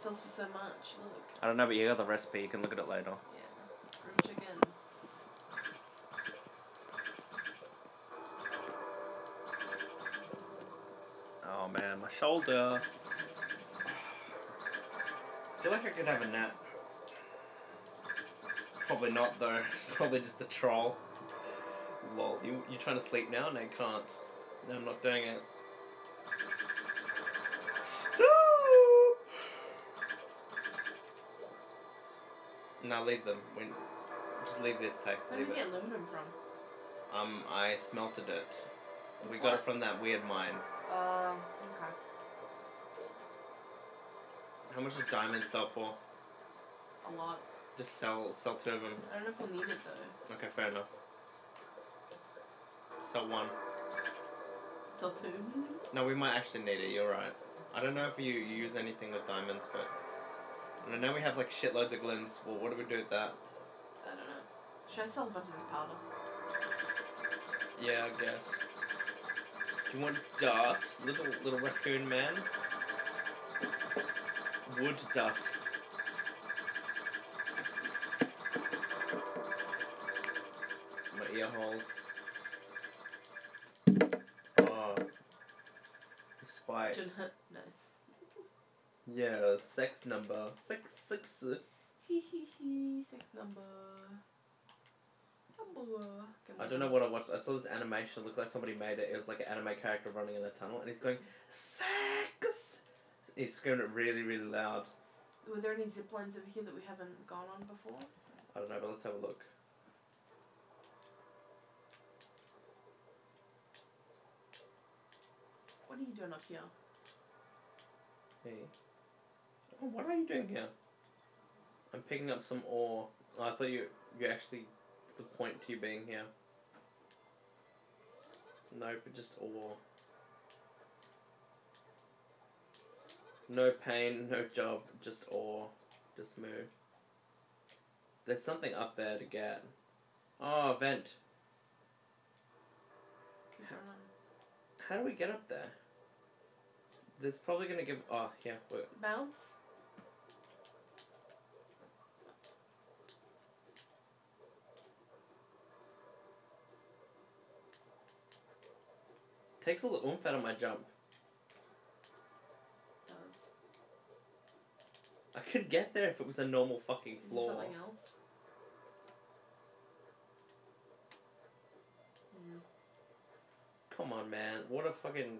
sells for so much. Look. I don't know, but you got the recipe. You can look at it later. Yeah. Grilled chicken. Oh man, my shoulder. I feel like I could have a nap. Probably not though. It's probably just a troll. Lol. You trying to sleep now? No, you can't. No, I'm not doing it. Stop! No, leave them. Just leave this tape. Where did we get aluminum from? I smelted it. With We what? got it from that weird mine. Okay. How much does diamond sell for? A lot. Just sell 2 of them. I don't know if we'll need it though. Okay, fair enough. Sell 1. Sell 2? No, we might actually need it, you're right. I don't know if you use anything with diamonds, but... And I know we have like shitloads of glims. Well, what do we do with that? I don't know. Should I sell a bunch of this powder? Yeah, I guess. Do you want dust? Little raccoon man? Wood dust. My ear holes. Oh. Spite. Nice. Yeah, sex number. Six. Hee. 6 number. I don't know what I watched. I saw this animation. It looked like somebody made it. It was like an anime character running in a tunnel, and he's going, sex! He's screaming it really, really loud. Were there any zip lines over here that we haven't gone on before? I don't know, but let's have a look. What are you doing up here? Hey. Oh, what are you doing here? I'm picking up some ore. Oh, I thought you actually... the point to you being here. No, but just ore. No pain, no job, just ore. Just move. There's something up there to get. Oh, vent. Keep going on. How do we get up there? There's probably gonna give... Oh, yeah. Wait. Bounce? Takes all the oomph out of my jump. Does. I could get there if it was a normal fucking Is floor. there something else? Come on, man. What a fucking...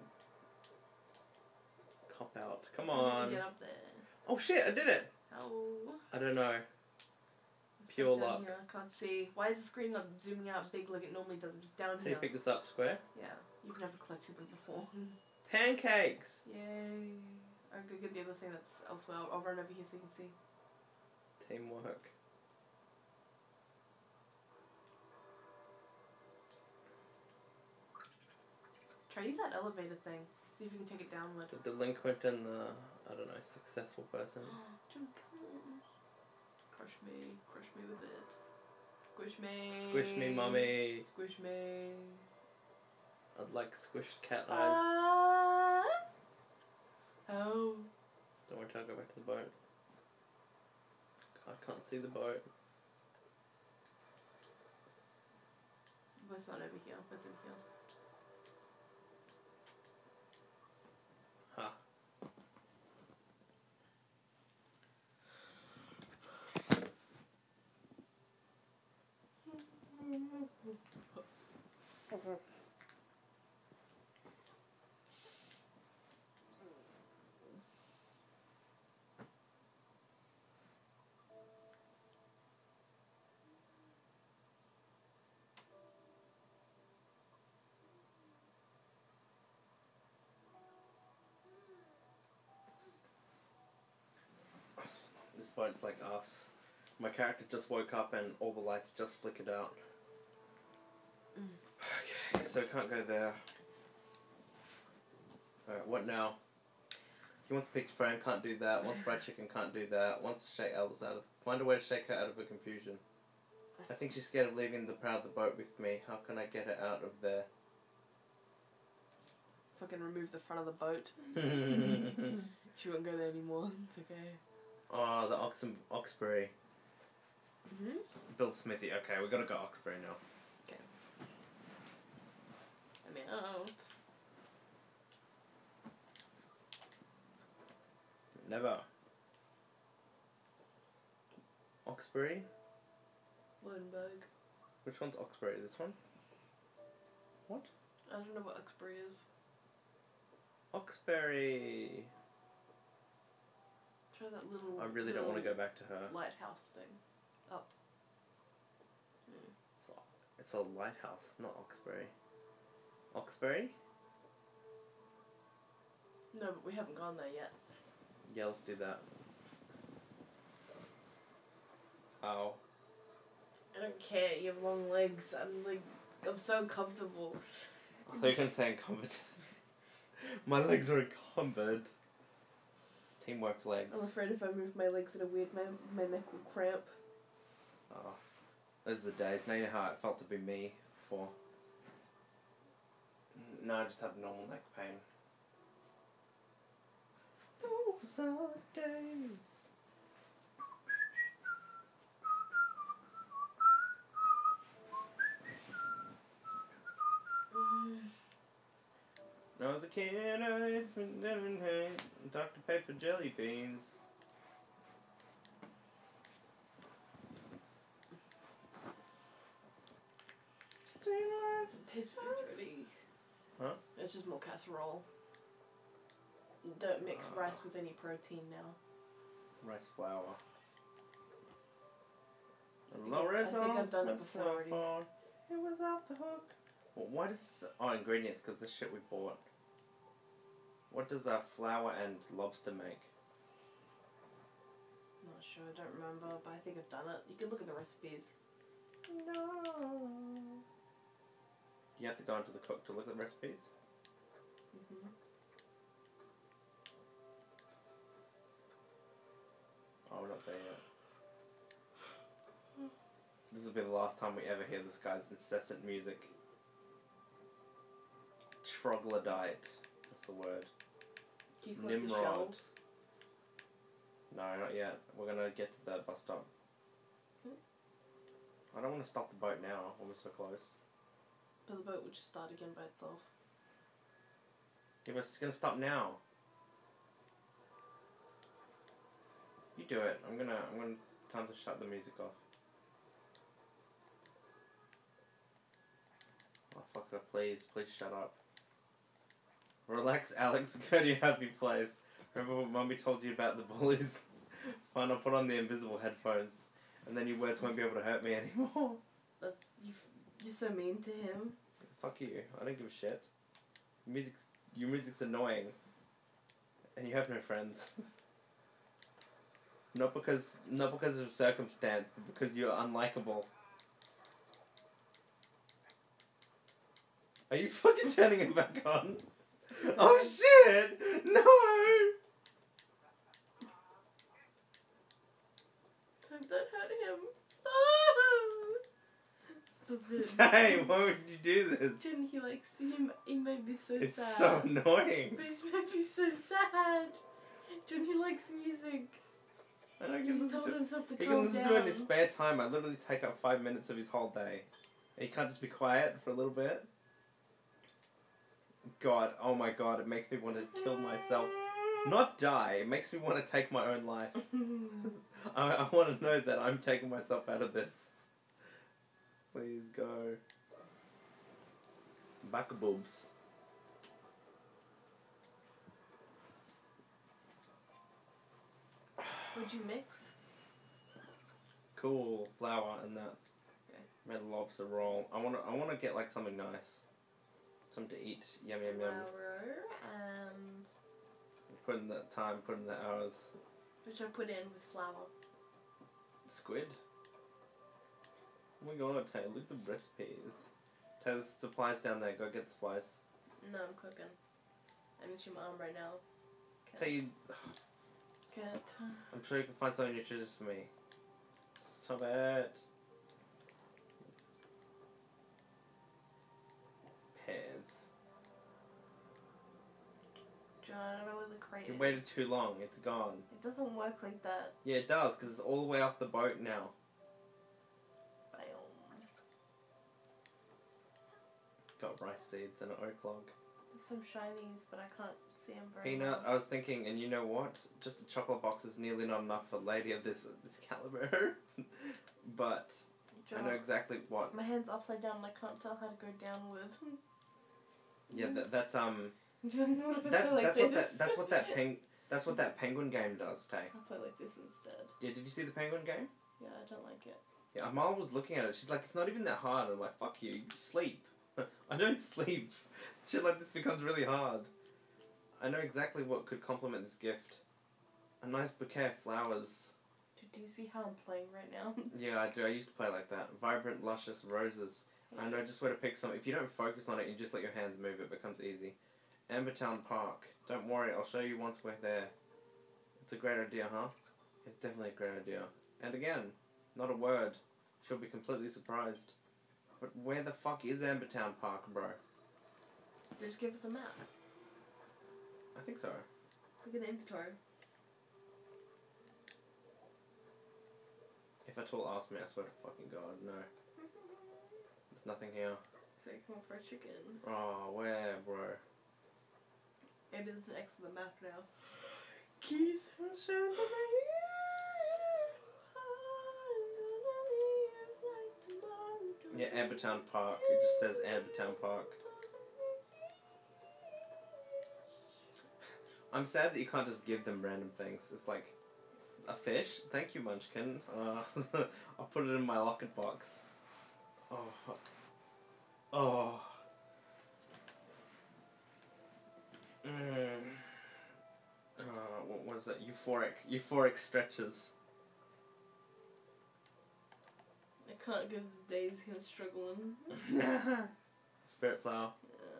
cop out. Come How did on. we get up there? Oh shit, I did it! How? I don't know. It's Pure down luck. Here. I can't see. Why is the screen not zooming out big like it normally does? It's down Can here. you pick this up, Square? Yeah. You've never collected them before. Pancakes! Yay. I'll go get the other thing that's elsewhere. I'll run over here so you can see. Teamwork. Try use that elevator thing. See if you can take it downward. The delinquent and the, I don't know, successful person. Jim, come on. Crush me with it. Squish me. Squish me, mummy. Squish me. I'd like squished cat eyes. Oh. Don't worry, I'll go back to the boat. I can't see the boat. But it's not over here. It's over here. Ha. This boat's like us. My character just woke up and all the lights just flickered out. Okay, so I can't go there. Alright, what now? He wants pizza friend, can't do that. Wants fried chicken, can't do that. Wants to shake Alice out of... Find a way to shake her out of her confusion. I think she's scared of leaving the proud of the boat with me. How can I get her out of there? Fucking remove the front of the boat. She won't go there anymore. It's okay. Oh, the Oxbury. Mhm. Build Smithy. Okay, we gotta go Oxbury now. Let me out. Never. Oxbury? Lundberg. Which one's Oxbury? This one? What? I don't know what Uxbury is. Oxbury. Try that little. I really don't want to go back to her. Lighthouse thing. Up. It's a lighthouse, not Oxbury. Oxbury? No, but we haven't gone there yet. Yeah, let's do that. Ow. I don't care. You have long legs. I'm so comfortable. I thought you were saying encumbered. My legs are encumbered. Teamwork legs. I'm afraid if I move my legs in a weird way, my neck will cramp. Oh, those are the days. Now you know how it felt to be me before. No, I just have normal neck pain. Those are the days. When I was a kid, I ate some Dr. Pepper jelly beans. His food's ready. Huh? It's just more casserole. Don't mix rice with any protein now. Rice flour. I think I've done it before already. It was off the hook. Well, what is... Oh, ingredients, because this shit we bought. What does flour and lobster make? Not sure, I don't remember, but I think I've done it. You can look at the recipes. No. You have to go into the cook to look at the recipes? Mhm. Oh, we're not there yet. This will be the last time we ever hear this guy's incessant music. Troglodyte. That's the word. Can you collect the Nimrod. shells? No, not yet. We're gonna get to the bus stop. I don't want to stop the boat now when we're so close. But the boat would just start again by itself. Yeah, but it's gonna stop now. You do it. I'm gonna time to shut the music off. Oh fucker, please shut up. Relax, Alex. Go to your happy place. Remember what Mummy told you about the bullies? Fine, I'll put on the invisible headphones, and then your words won't be able to hurt me anymore. That's you're so mean to him. Fuck you. I don't give a shit. Your music's annoying, and you have no friends. Not because of circumstance, but because you're unlikable. Are you fucking turning it back on? Oh shit! No! Don't hurt him. Stop it. Dang, why would you do this? Jen, he made me so It's sad. so annoying. But he's made me so sad. Jen, he likes music. I don't He give just a told himself to He calm can listen down. to it in his spare time. I literally take up 5 minutes of his whole day. And he can't just be quiet for a little bit. God, oh my god, it makes me want to kill myself. Not die, it makes me want to take my own life. I want to know that I'm taking myself out of this. Please go. Back boobs. Would you mix? Cool, flour and that. Okay. Red lobster roll. I wanna get like something nice. Something to eat. Yum yum yum. Flour and... Put in the time, put in the hours. What should I put in with flour? Squid? Oh my god, Taylor, look at the recipes. Taylor, there's supplies down there. Go get the supplies. No, I'm cooking. I'm itching my arm right now. Taylor, you... Can't. I'm sure you can find something nutritious for me. Stop it. Pears. John, I don't know where the crate You is. waited too long. It's gone. It doesn't work like that. Yeah, it does, because it's all the way off the boat now. Bam. Got rice seeds and an oak log. There's some shinies, but I can't see them very Peanut, well. I was thinking, and you know what? Just a chocolate box is nearly not enough for a lady of this caliber. But John, I know exactly what. my hand's upside down and I can't tell how to go downward. Yeah, that's Jordan, what if I that's play like that's this? what that penguin game does, Tay. I'll play like this instead. Yeah, did you see the penguin game? Yeah, I don't like it. Yeah, Amal was looking at it. She's like, it's not even that hard. I'm like, fuck you, you sleep. I don't sleep. Shit like this becomes really hard. I know exactly what could complement this gift. A nice bouquet of flowers. Dude, do you see how I'm playing right now? Yeah, I do. I used to play like that. Vibrant, luscious roses. I know just where to pick some. If you don't focus on it, you just let your hands move, it becomes easy. Ambertown Park. Don't worry, I'll show you once we're there. It's a great idea, huh? It's definitely a great idea. And again, not a word. She'll be completely surprised. But where the fuck is Ambertown Park, bro? Just give us a map. I think so. Look at the inventory. If at all ask me, I swear to fucking God, no. There's nothing here. So come on for a chicken. Oh, where, bro? Maybe there's an X on the map now. Keys. Yeah, Ambertown Park. It just says Ambertown Park. I'm sad that you can't just give them random things. It's like, a fish? Thank you, Munchkin. I'll put it in my locket box. Oh, fuck. Oh. What was that? Euphoric stretches. I can't go to the days he was struggling. Spirit flower.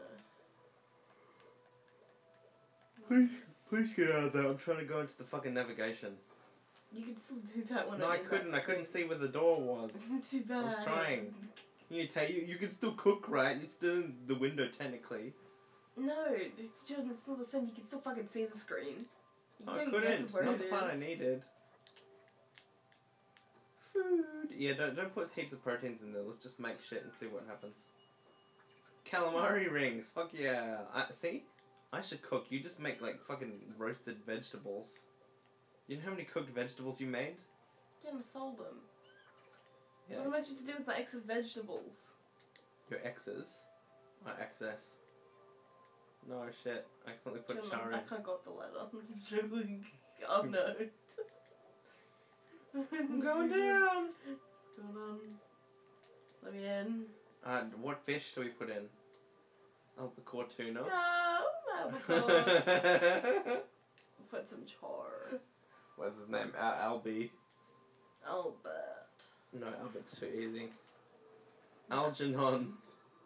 Yeah. Please get out of there. I'm trying to go into the fucking navigation. You can still do that when No, I couldn't. I couldn't see where the door was. Too bad. I was trying. You can still cook, right? You're still in the window, technically. No, it's not the same. You can still fucking see the screen. You I don't couldn't. guess where Not it the part I is. needed. Food. Yeah, don't put heaps of proteins in there. Let's just make shit and see what happens. Calamari rings. Fuck yeah. See? I should cook. You just make like fucking roasted vegetables. You know how many cooked vegetables you made? Yeah, I sold them. Yeah. What am I supposed to do with my excess vegetables? Your exes? My excess. No shit. I accidentally put char I in. can't go up the ladder. I'm just joking. Oh no. I'm going down! What's going on? Let me in. What fish do we put in? Albacore tuna. No, albacore. Put some char. What's his name? Albie. Albert. No, Albert's too easy. Algernon.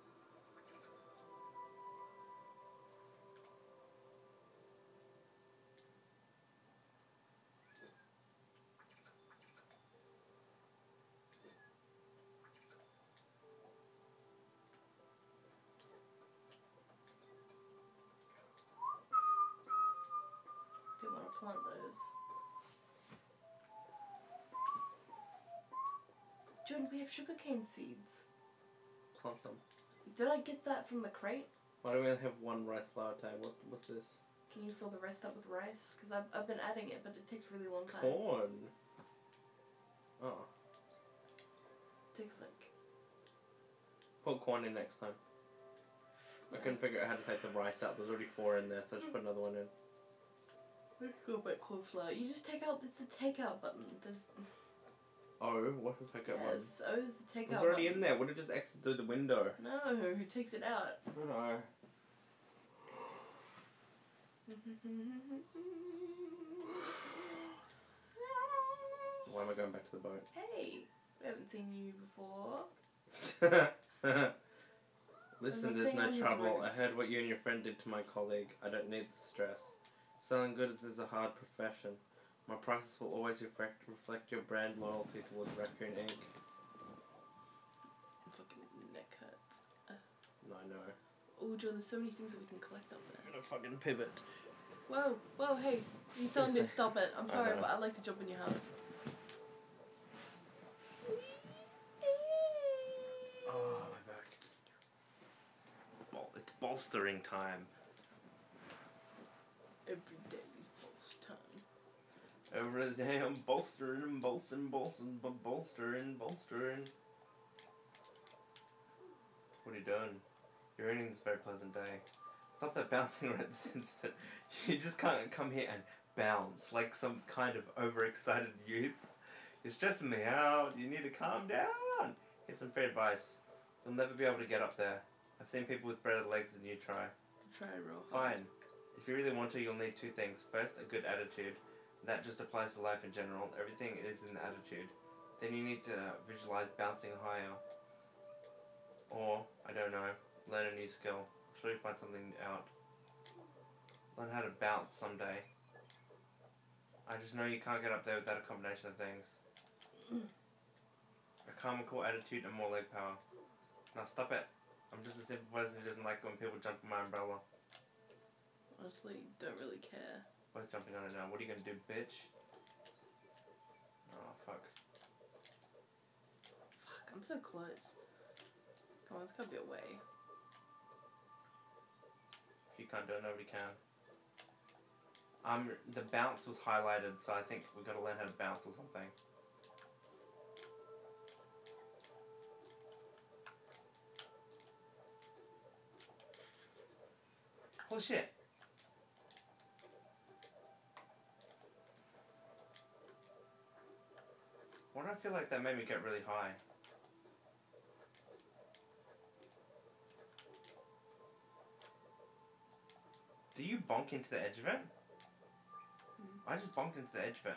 Didn't want to plant those. Jordan, we have sugarcane seeds. Plant some. Did I get that from the crate? Why do we only have one rice flour tag? What's this? Can you fill the rest up with rice? Because I've been adding it, but it takes a really long time. Corn. Oh. It takes like... Put corn in next time. I couldn't figure out how to take the rice out. There's already 4 in there, so I just put another one in. Let's go back cornflour. You just take out, it's the takeout button. There's... Oh, what if I get one? Yes, O is the takeout It's already button. in there. Would it just exit through the window? No, who takes it out? I don't know. Why am I going back to the boat? Hey, we haven't seen you before. Listen, There's a there's thing on no his trouble. roof. I heard what you and your friend did to my colleague. I don't need the stress. Selling goods is a hard profession. My prices will always reflect your brand loyalty towards Raccoon Inc. Fucking neck hurts. No, I know. Oh, Joe, there's so many things that we can collect up there. I'm gonna fucking pivot. Whoa, whoa, hey. He's telling me to stop it. I'm sorry, know. but I'd like to jump in your house. Oh, my back. It's bolstering time. Every day is bolster time. Every day I'm bolstering. What are you doing? You're ending this very pleasant day. Stop that bouncing right this instant. You just can't come here and bounce like some kind of overexcited youth. You're stressing me out. You need to calm down. Here's some fair advice. You'll never be able to get up there. I've seen people with better legs than you try. Try real hard. Fine. If you really want to, you'll need two things. First, a good attitude. That just applies to life in general. Everything is in the attitude. Then you need to visualize bouncing higher. Or, I don't know, learn a new skill. I'm sure you'll find something out. Learn how to bounce someday. I just know you can't get up there without a combination of things. A calm and cool attitude and more leg power. Now stop it. I'm just a simple person who doesn't like when people jump on my umbrella. Honestly, don't really care. Who's jumping on it now? What are you gonna do, bitch? Oh, fuck. Fuck, I'm so close. Come on, it's gotta be a way. If you can't do it, nobody can. The bounce was highlighted, so I think we've got to learn how to bounce or something. Holy shit. Why do I feel like that made me get really high? Do you bonk into the edge of it? I just bonked into the edge of it.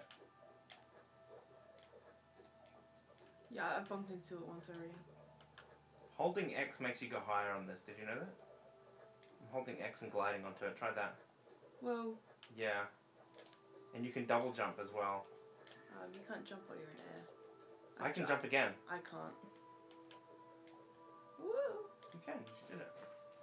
Yeah, I bumped into it once already. Holding X makes you go higher on this. Did you know that? I'm holding X and gliding onto it. Try that. Whoa. Yeah. And you can double jump as well. You can't jump while you're in air. I can jump again. I can't. Woo! You can. You just did it.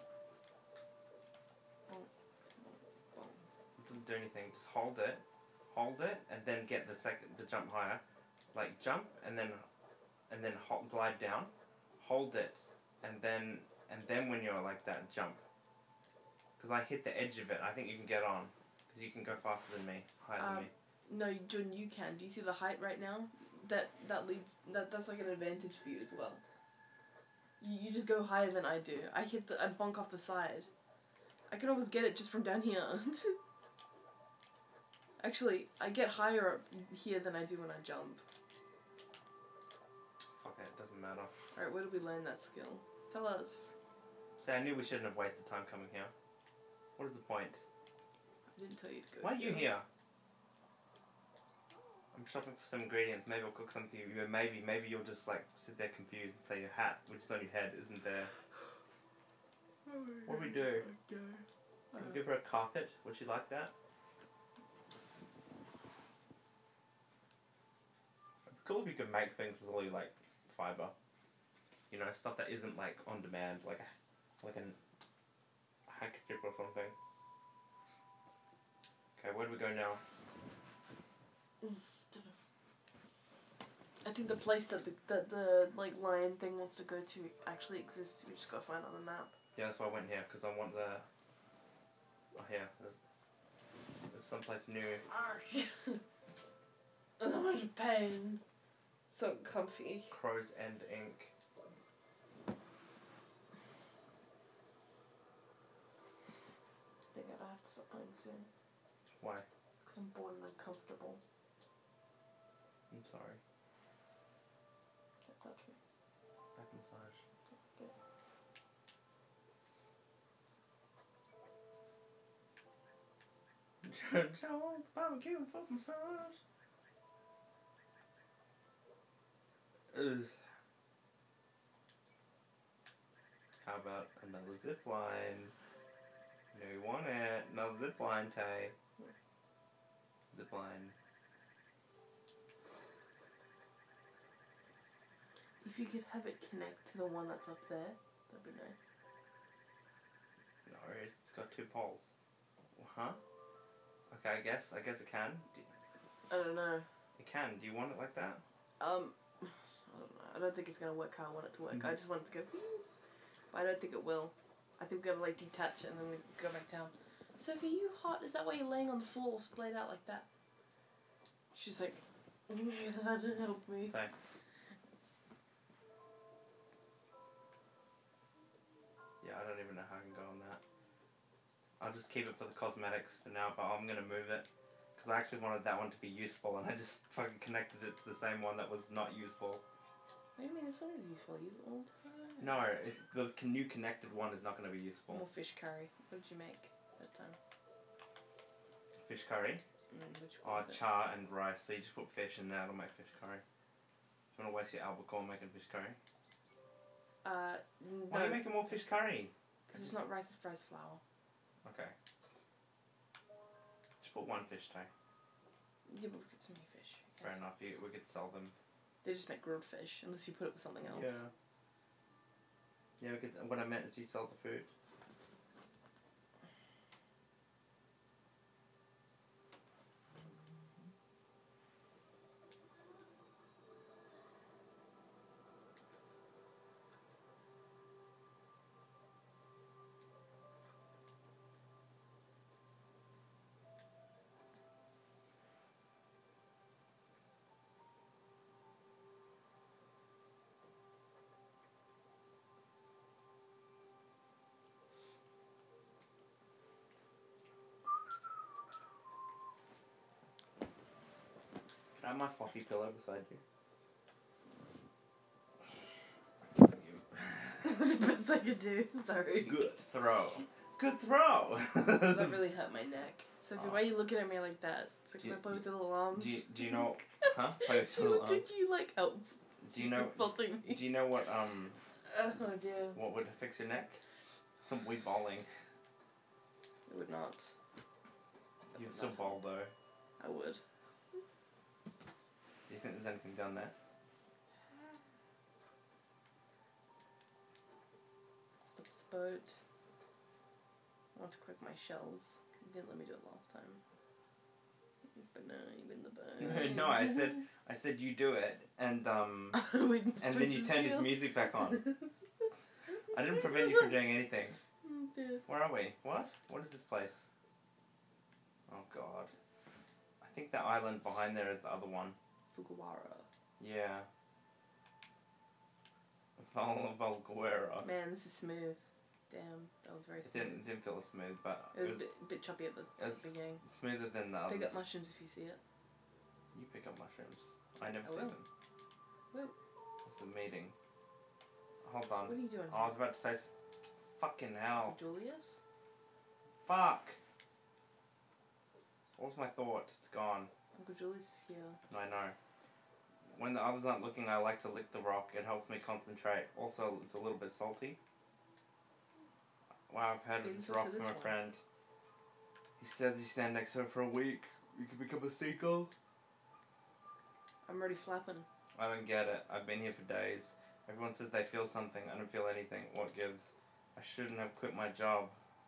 It doesn't do anything. Just hold it, and then get the jump higher. Like jump and then glide down. Hold it, and then when you're like that, jump. Because I hit the edge of it. I think you can get on. Because you can go faster than me, higher than me. No, Jordan, you can. Do you see the height right now? That's like an advantage for you as well. You just go higher than I do. I bonk off the side. I can almost get it just from down here. Actually, I get higher up here than I do when I jump. Fuck it, doesn't matter. Alright, where did we learn that skill? Tell us. See, I knew we shouldn't have wasted time coming here. What is the point? I didn't tell you to go. Why are you here? I'm shopping for some ingredients. Maybe I'll cook something for you. Maybe you'll just like sit there confused and say your hat, which is on your head, isn't there. What do we do? Can we give her a carpet? Would she like that? It'd be cool if you could make things with all your like fiber. You know, stuff that isn't like on demand, like an handkerchief or something. Okay, where do we go now? I think the place that the like lion thing wants to go to actually exists. We just gotta find it on the map. Yeah, that's why I went here, because I want the... Oh, here. There's someplace new. There's so much pain. So comfy. Crow's End Ink. I think I'd have to stop playing soon. Why? Because I'm bored and uncomfortable. I'm sorry. Don't touch me. Back massage. Jones barbecue and foot massage. Ugh. How about another zip line? You know you want it. Another zip line, Tay. Zip line. If you could have it connect to the one that's up there, that'd be nice. No, it's got two poles. Huh? Okay, I guess it can. I don't know. It can. Do you want it like that? I don't know. I don't think it's gonna work how I want it to work. I just want it to go. But I don't think it will. I think we're gonna like detach it and then we go back down. Sophie, are you hot? Is that why you're laying on the floor splayed out like that? She's like, God, help me. Okay. Yeah, I don't even know how I can go on that. I'll just keep it for the cosmetics for now, but I'm gonna move it. Because I actually wanted that one to be useful, and I just fucking connected it to the same one that was not useful. What do you mean this one is useful? I use it all the time. No, the new connected one is not gonna be useful. More fish curry. What did you make that time? Fish curry? Which Oh, one is it? char and rice. So you just put fish in there, it'll make fish curry. Do you want to waste your albacore making fish curry? No. Why are you making more fish curry? Because it's not rice, it's rice flour. Okay. Just put one fish tag. Yeah, but we get so many fish. Fair enough, we could sell them. They just make grilled fish, unless you put it with something else. Yeah. Yeah, we could. What I meant is you sell the food. Can I have my fluffy pillow beside you? That's the best I could do. Sorry. Good throw. Good throw! That really hurt my neck. Sophie, why are you looking at me like that? It's like I play with the little arms. Do you know... Huh? Play with the She little looked arms. at you like, oh, Do you know... insulting me. Do you know what, Oh dear. what would fix your neck? Some weed bowling. It would not. You'd still bowl though. I would. Do you think there's anything down there? Stop this boat. I want to collect my shells. You didn't let me do it last time. But no, you win the boat. No, I said you do it, and and then you turned his music back on. I didn't prevent you from doing anything. Where are we? What? What is this place? Oh god. I think the island behind there is the other one. Fukuwara. Yeah. Volguera. Man, this is smooth. Damn, that was very It smooth. didn't feel smooth, but It was a bit choppy at the beginning. smoother than the others. Pick up mushrooms if you see it. You pick up mushrooms. I never I see will. them. Will. It's a meeting. Hold on. What are you doing? Oh, I was about to say, fucking hell. Julius? Fuck. What was my thought? It's gone. Uncle Julius is here. I know. When the others aren't looking, I like to lick the rock. It helps me concentrate. Also, it's a little bit salty. Wow, I've heard of this rock from a friend. He says you stand next to her for a week, you can become a seagull. I'm already flapping. I don't get it. I've been here for days. Everyone says they feel something. I don't feel anything. What gives? I shouldn't have quit my job.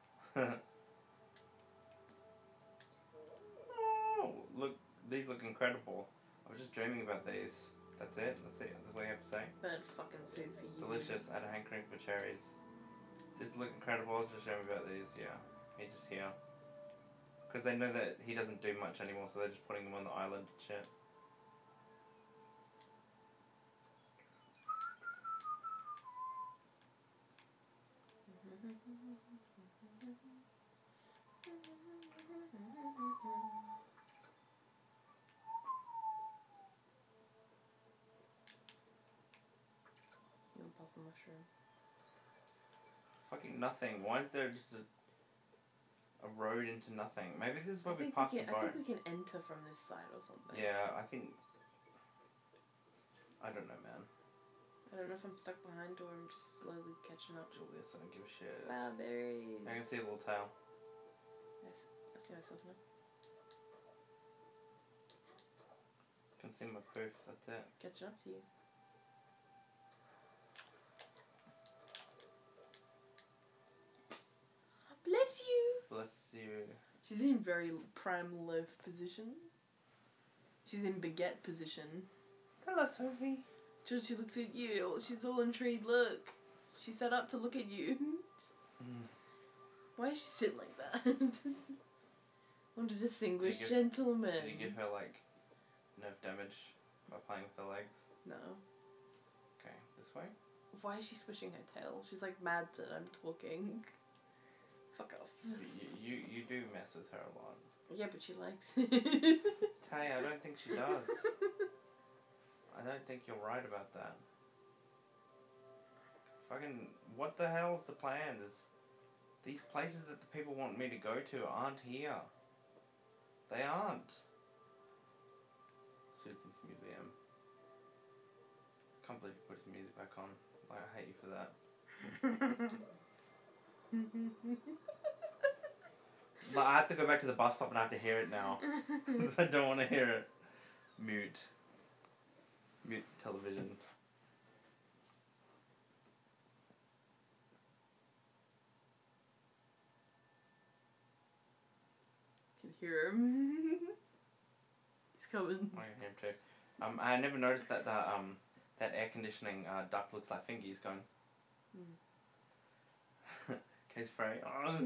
Oh, look. These look incredible. I was just dreaming about these. That's it? That's it? That's all you have to say? Burnt fucking food for you. Delicious. I had a hankering for cherries. These look incredible. I was just dreaming about these. Yeah. He just here. Because they know that he doesn't do much anymore, so they're just putting them on the island and shit. You want to pass the mushroom? Fucking nothing. Why is there just a road into nothing? Maybe this is where we park the boat. I think we can enter from this side or something. Yeah, I think... I don't know, man. I don't know if I'm stuck behind or I'm just slowly catching up. Julius, I don't give a shit. Wow, berries. I can see a little tail. Yes, I see myself now. I can see my poof, that's it. Catching up to you. Bless you! Bless you. She's in very prime loaf position. She's in baguette position. Hello, Sophie. Georgie looks at you. She's all intrigued. Look. She sat up to look at you. Why is she sitting like that? Want a distinguished gentleman. Did you give her, like, nerve damage by playing with her legs? No. Okay, this way? Why is she swishing her tail? She's, like, mad that I'm talking. Fuck off. You do mess with her a lot. Yeah, but she likes it. Tay, I don't think she does. I don't think you're right about that. Fucking, what the hell's the plan? These places that the people want me to go to aren't here. They aren't. Susan's museum. Can't believe you put his music back on. Like, I hate you for that. But I have to go back to the bus stop and I have to hear it now. I don't want to hear it. Mute. Mute the television. Can hear him. He's coming. I can hear him too. I never noticed that that air conditioning duct looks like fingies going. Case Frey.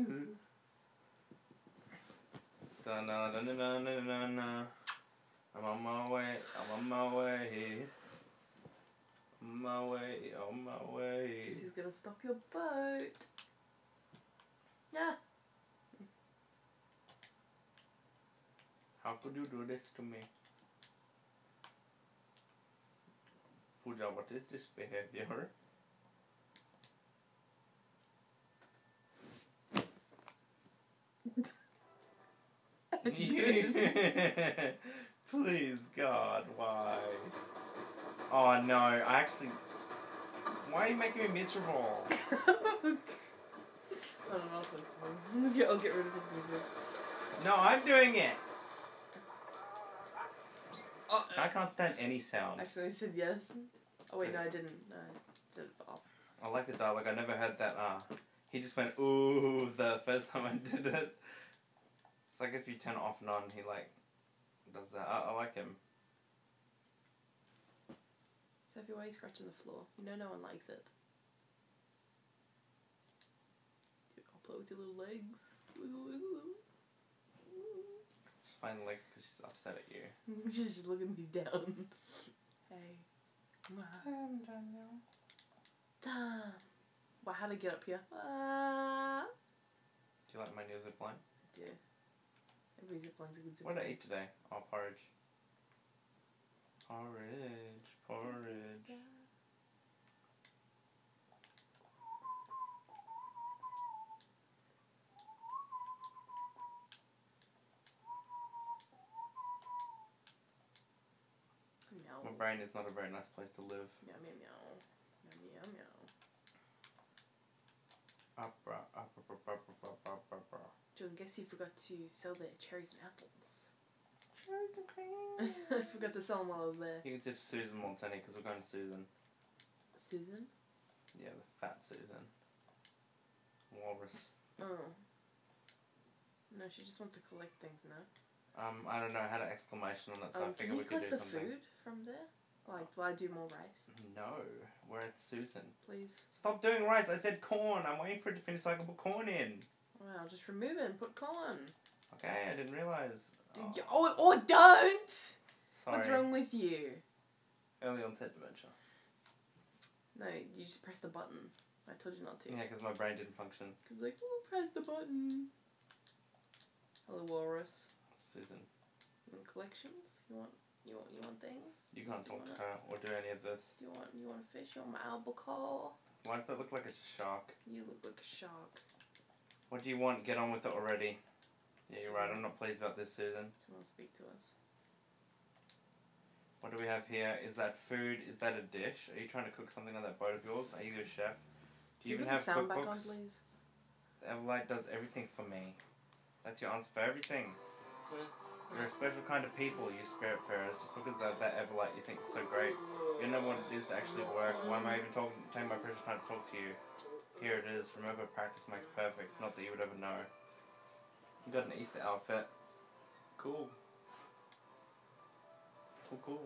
Da-na-da-na-na-na-na. I'm on my way, I'm on my way. On my way, on my way. Guess he's gonna stop your boat. Yeah. How could you do this to me? Pooja, what is this behavior? Please, God, why? Oh no, I actually... Why are you making me miserable? I don't know, I'll talk to him. Yeah, I'll get rid of his music. No, I'm doing it! Oh, I can't stand any sound. actually, I said yes. Oh wait, no, I didn't. No, I said it off. I like the dialogue. I never heard that, he just went, ooh, the first time I did it. It's like if you turn it off and on, he, like, does that. I like him. Sophie, why are you scratching the floor? You know no one likes it. I'll play with your little legs. Wiggle, wiggle. She's finding like because she's upset at you. Just look at me down. Hey. I'm done now. Damn. Wow, how to get up here? Do you like my new zip line? Yeah. Every zip line's a good zip What line. did I eat today? Oh, porridge. Porridge, porridge. Meow. My brain is not a very nice place to live. Meow, meow, meow. Meow, meow, meow. John, guess you forgot to sell their cherries and apples. Cherries and cream. I forgot to sell them while I was there. You can see if Susan wants any because we're going to Susan. Susan? Yeah, the fat Susan. Walrus. Oh. No, she just wants to collect things now. I don't know, I had an exclamation on that, so I Can figured you we could collect do the something. food from there? Like, will I do more rice? No, we're at Susan. Please. Stop doing rice, I said corn. I'm waiting for it to finish so I can put corn in. Well, I'll just remove it and put corn. Okay, I didn't realise. Don't! Sorry. What's wrong with you? Early onset dementia. No, you just press the button. I told you not to. Yeah, because my brain didn't function. Because like, oh, press the button. Hello, Walrus. Susan. You want collections? You want things? You can't Do talk to wanna- her or do any of this. Do you want a fish? You want my albacore? Why does that look like it's a shark? You look like a shark. What do you want? Get on with it already. Yeah, you're right. I'm not pleased about this, Susan. She wants to speak to us. What do we have here? Is that food? Is that a dish? Are you trying to cook something on that boat of yours? Are you a chef? Do you even put have the sound back on, cookbooks? please? Everlight does everything for me. That's your answer for everything. You're a special kind of people, you spiritfarers. Just because that Everlight you think is so great. You know what it is to actually work. Why am I even taking my precious time to talk to you? Here it is. Remember, practice makes perfect. Not that you would ever know. You got an Easter outfit. Cool. Cool.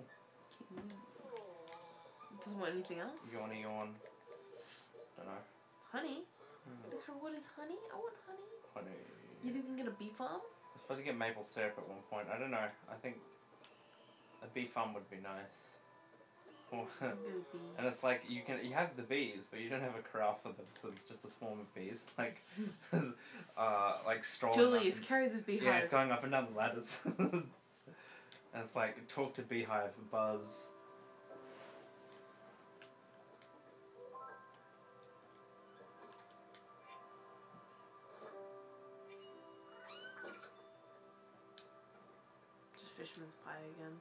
Doesn't want anything else? Yawny yawn. Don't know. Honey? What is honey? I want honey. Honey. You think we can get a bee farm? I'm supposed to get maple syrup at one point. I don't know. I think a bee farm would be nice. And it's like you have the bees, but you don't have a corral for them, so it's just a swarm of bees, like strolling. Julius, carry this beehive. Yeah, it's going up and down the ladders. And it's like talk to beehive, buzz. Just fisherman's pie again.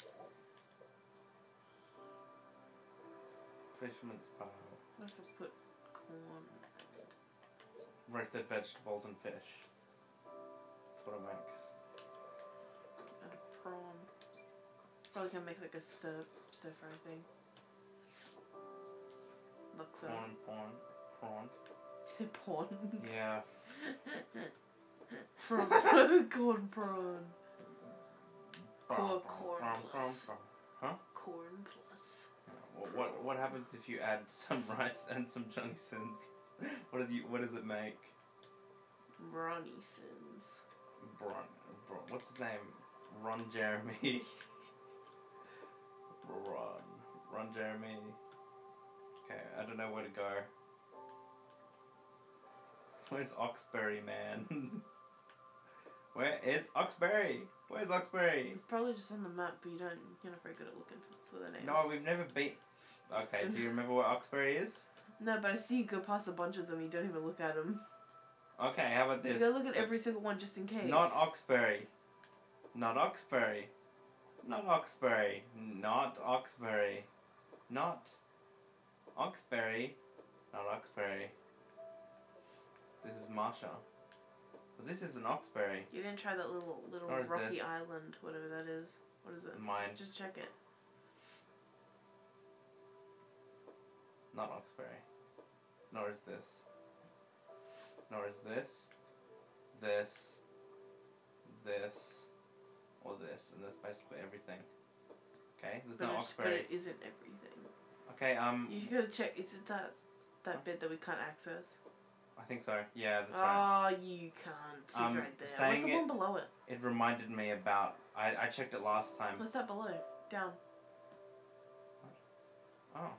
Fisherman's pie. What if I put corn? Roasted vegetables and fish. That's what it makes. And a prawn. Probably gonna make like a stir fry thing. Looks so. Prawn. You said pawn? Yeah. Prawn. Corn prawn. Corn plus. Huh? Corn plus. What happens if you add some rice and some Johnny Sins? What does it make? Ronnie Sins. What's his name? Ron Jeremy. Ron Jeremy. Okay, I don't know where to go. Where's Oxbury, man? Where is Oxbury? Where's Oxbury? It's probably just on the map, but you're not very good at looking for the names. No, we've never been. Okay, do you remember where Oxbury is? No, but I see you go past a bunch of them, you don't even look at them. Okay, how about this? You gotta look at every single one just in case. Not Oxbury. Not Oxbury. Not Oxbury. Not Oxbury. Not Oxbury. Not Oxbury. This is Marsha. But this isn't Oxbury. You didn't try that little Nor is rocky this. island, whatever that is. What is it? Mine. Just check it. Not Oxbury. Nor is this. Nor is this. This. This. Or this. And that's basically everything. Okay? There's no But Oxbury. it isn't everything. Okay, You gotta check. Is it that bit that we can't access? I think so. Yeah, that's right. Oh, you can't. It's right there. saying What's the one below it? It reminded me about... I checked it last time. What's that below? Down. Oh.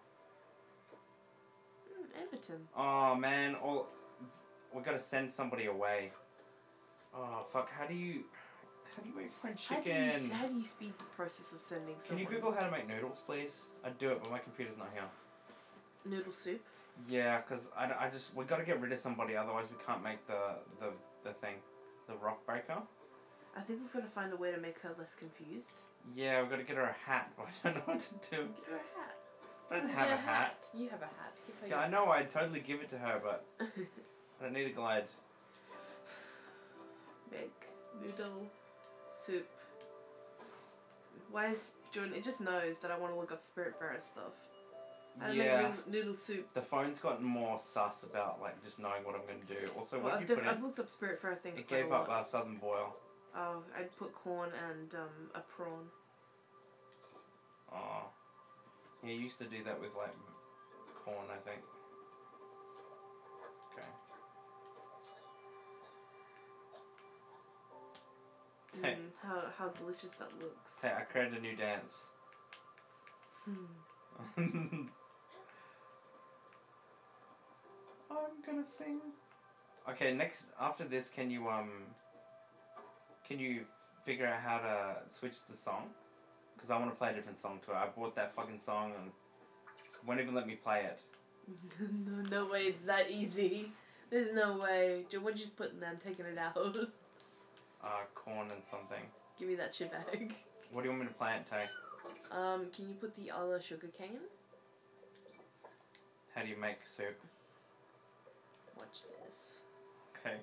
Everton. Oh, man. We gotta send somebody away. Oh, fuck. How do you make fried chicken? How do you speed the process of sending someone? Can you Google how to make noodles, please? I'd do it, but my computer's not here. Noodle soup? Yeah, because we gotta get rid of somebody, otherwise we can't make the thing. The rock breaker. I think we've got to find a way to make her less confused. Yeah, we've got to get her a hat, but I don't know what to do. Get her a hat. I don't have a hat. You have a hat. Give her Yeah, I know, I'd totally give it to her, but I don't need a glide. Make noodle soup. Why is Jordan? It just knows that I want to look up Spiritfarer stuff. I Yeah. make noodle soup. The phone's gotten more sus about like just knowing what I'm going to do. Also, what did you put in? I've looked up Spiritfarer things. It quite gave a up lot. Southern Boil. Oh, I'd put corn and a prawn. Oh. Yeah, you used to do that with like corn, I think. Okay. Hey. How delicious that looks. Hey, I created a new dance. I'm gonna sing. Okay, next after this, can you figure out how to switch the song? Because I want to play a different song to it. I bought that fucking song and won't even let me play it. No way, it's that easy. There's no way. What you just putting there? I'm taking it out. Corn and something. Give me that shit bag. What do you want me to play it, Tay? Can you put the other sugar cane? How do you make soup? Watch this. Okay.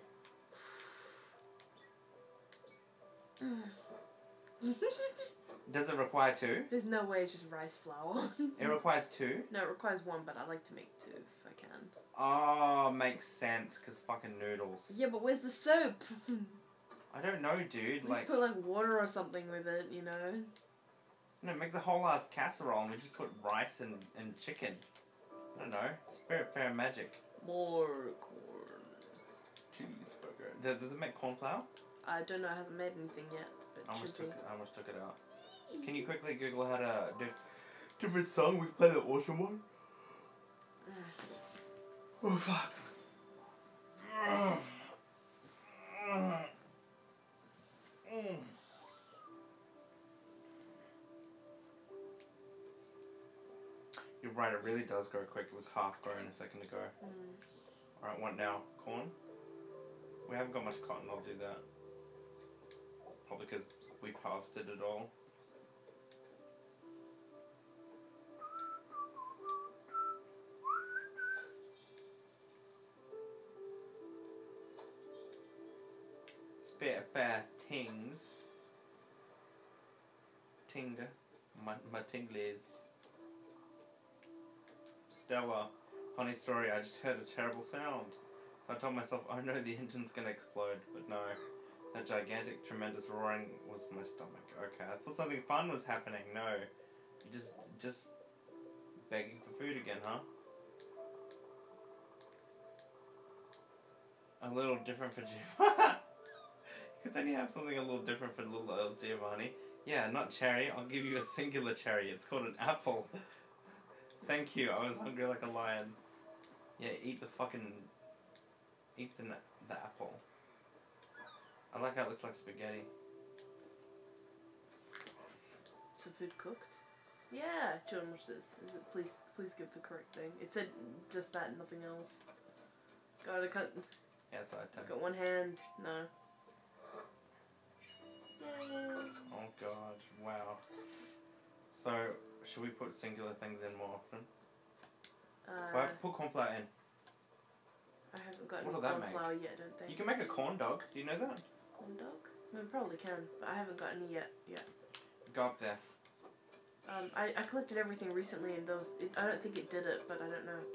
Does it require two? There's no way it's just rice flour. It requires two? No, it requires one, but I like to make two if I can. Oh, makes sense, because fucking noodles. Yeah, but where's the soap? I don't know, dude. Let's Like, put like water or something with it, you know? no, make the whole ass casserole and we just put rice and chicken. I don't know. Spirit Fair magic. More corn. Cheeseburger. Does it make corn flour? I don't know, it hasn't made anything yet, but I it almost should be. took it out. Can you quickly Google how to do different song? We play the autumn one. Oh fuck. You're right, it really does go quick. It was half grown a second ago. Alright, what now? Corn? We haven't got much cotton, I'll do that. Probably because we've harvested it all. Spare fair tings. Tinga. My tinglies. Stella. Funny story, I just heard a terrible sound. So I told myself, oh no, the engine's gonna explode. But no. That gigantic, tremendous roaring was my stomach. Okay, I thought something fun was happening. No. You're just begging for food again, huh? A little different for Giovanni. Could then you have something a little different for little Giovanni? Yeah, not cherry. I'll give you a singular cherry. It's called an apple. Thank you. I was hungry like a lion. Yeah, eat the apple. I like how it looks like spaghetti. Is the food cooked? Yeah, children, watch this. Is it, please give the correct thing. It said just that and nothing else. Gotta cut. Yeah, it's alright. Got one hand. No. Yay. Oh god, wow. So, should we put singular things in more often? Why put corn flour in? I haven't got What any will that corn make? flour yet, I don't think. You can make a corn dog. Do you know that? Corn dog? I mean, probably can, but I haven't got any yet. Go up there. I collected everything recently and I don't think it did it, but I don't know.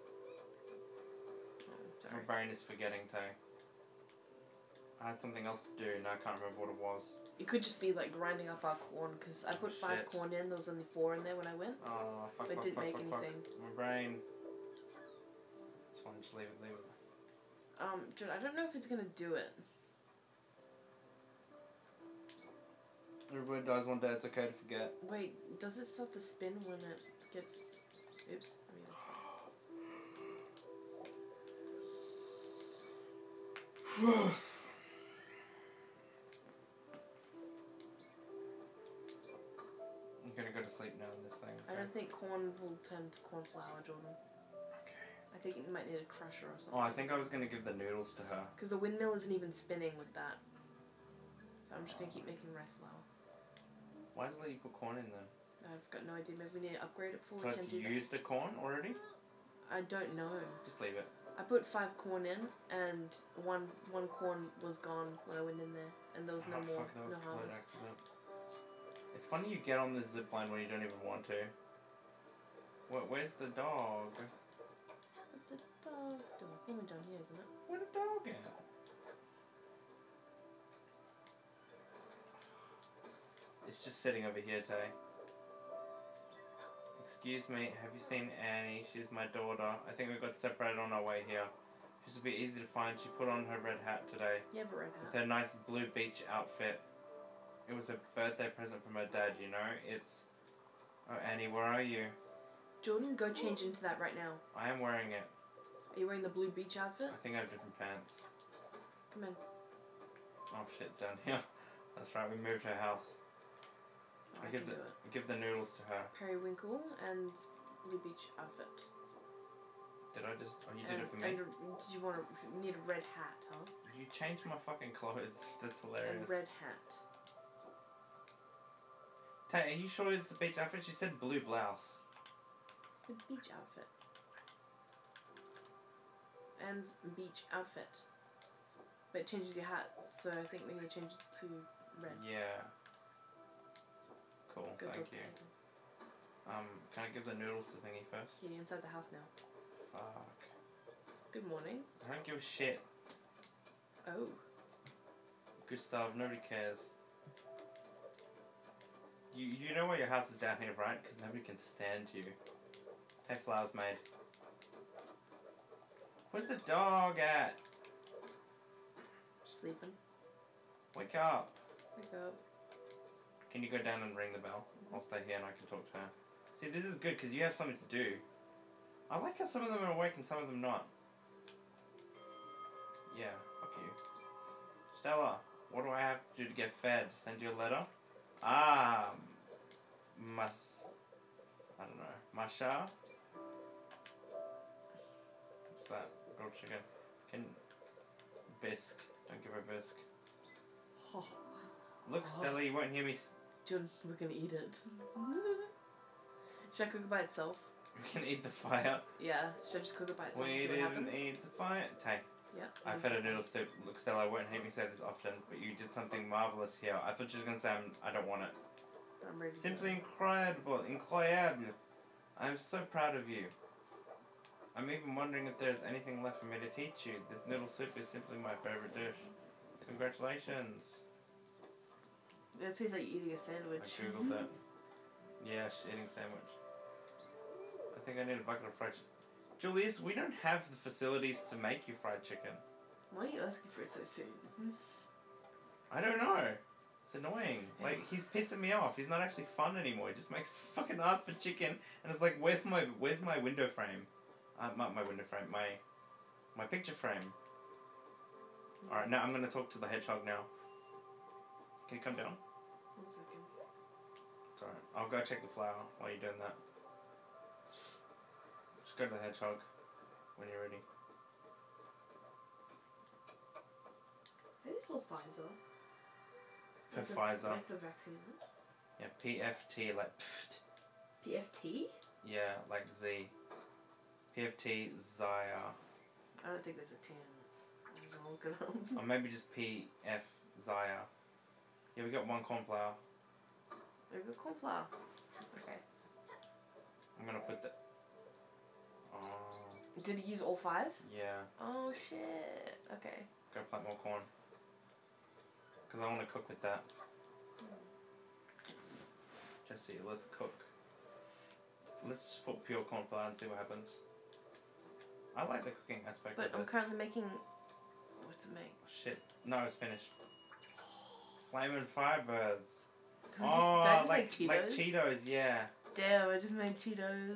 Oh, sorry. My brain is forgetting, Tay. I had something else to do and I can't remember what it was. It could just be like grinding up our corn, because I put 5 corn in, there was only 4 in there when I went. Oh, fuck, but it didn't make anything. My brain. It's fine, just leave it. Jude, I don't know if it's gonna do it. Everybody dies one day, it's okay to forget. Wait, does it start to spin when it gets... Oops. I mean, I'm gonna go to sleep now in this thing. Okay? I don't think corn will turn to corn flour, Jordan. Okay. I think it might need a crusher or something. Oh, I think I was gonna give the noodles to her. Because the windmill isn't even spinning with that. So I'm just gonna keep making rice flour. Why does it let you put corn in then? I've got no idea. Maybe we need to upgrade it before So we can do you that. used the corn already? I don't know. Just leave it. I put 5 corn in, and one corn was gone when I went in there, and there was no more. Fuck, that was no a complete harvest. accident. It's funny you get on this zip line when you don't even want to. Where's the dog? What the dog doing? It's coming down here, isn't it? Where's the dog at? It's just sitting over here, Tay. Excuse me, have you seen Annie? She's my daughter. I think we got separated on our way here. She's a bit easy to find. She put on her red hat today. You have a red With hat. her nice blue beach outfit. It was a birthday present from her dad, you know? It's... Oh, Annie, where are you? Jordan, go change into that right now. I am wearing it. Are you wearing the blue beach outfit? I think I have different pants. Come in. Oh, shit, it's down here. That's right, we moved her house. Oh, I can do it. Give the noodles to her. Periwinkle and blue beach outfit. Did I just... Oh, you did it for me? And did you want to... You need a red hat, huh? You changed my fucking clothes. That's hilarious. And red hat. Tay, are you sure it's a beach outfit? She said blue blouse. It's a beach outfit. And beach outfit. But it changes your hat, so I think we need to change it to red. Yeah. Cool, Good thank dog you. tag. Can I give the noodles to Thingy first? Yeah, you're inside the house now. Fuck. Good morning. I don't give a shit. Oh. Gustav, nobody cares. You know why your house is down here, right? Because nobody can stand you. Take flowers, mate. Where's the dog at? Sleeping. Wake up. Wake up. Can you go down and ring the bell? I'll stay here and I can talk to her. See, this is good because you have something to do. I like how some of them are awake and some of them not. Yeah, fuck you. Stella, what do I have to do to get fed? Send you a letter? Ah, I don't know. Masha? What's that? Grilled chicken. Bisque. Don't give her bisque. Oh. Look, Stella, you won't hear me. John, we're gonna eat it. Should I cook it by itself? We can eat the fire. Yeah. Should I just cook it by itself? We and see what didn't happens? eat the fire. Tay. Yeah. I fed a noodle soup. Look, Stella, I won't hate me say this often, but you did something marvelous here. I thought you were gonna say I don't want it. I'm ready. Simply incredible, incroyable. I'm so proud of you. I'm even wondering if there's anything left for me to teach you. This noodle soup is simply my favorite dish. Congratulations. It appears like you're eating a sandwich. I googled it. Yeah, she's eating a sandwich. I think I need a bucket of fried chicken. Julius, we don't have the facilities to make you fried chicken. Why are you asking for it so soon? I don't know. It's annoying. Like, he's pissing me off. He's not actually fun anymore. He just makes fucking ask for chicken, and it's like, where's my window frame? Not my window frame. My picture frame. All right, now I'm gonna talk to the hedgehog now. Can you come down? 1 second. It's alright. I'll go check the flower while you're doing that. Just go to the hedgehog when you're ready. Maybe it's called Pfizer. Pfizer. Like the vaccine. Yeah, PFT, like pft. PFT? Yeah, like Z. PFT, Zaya. I don't think there's a T in it. I'll look it up. Or maybe just PF, Zaya. Yeah, we got one cornflower. There's a cornflower. Okay. I'm gonna put the... Oh, Did he use all 5? yeah. Oh shit. Okay. Go plant more corn. Because I want to cook with that. Jesse, let's cook. Let's just put pure cornflour and see what happens. I like the cooking aspect But of I'm this. currently making... What's it make? Oh, shit. No, it's finished. Flamin' Firebirds. Did I just like make like Cheetos? Cheetos, yeah. Damn, I just made Cheetos.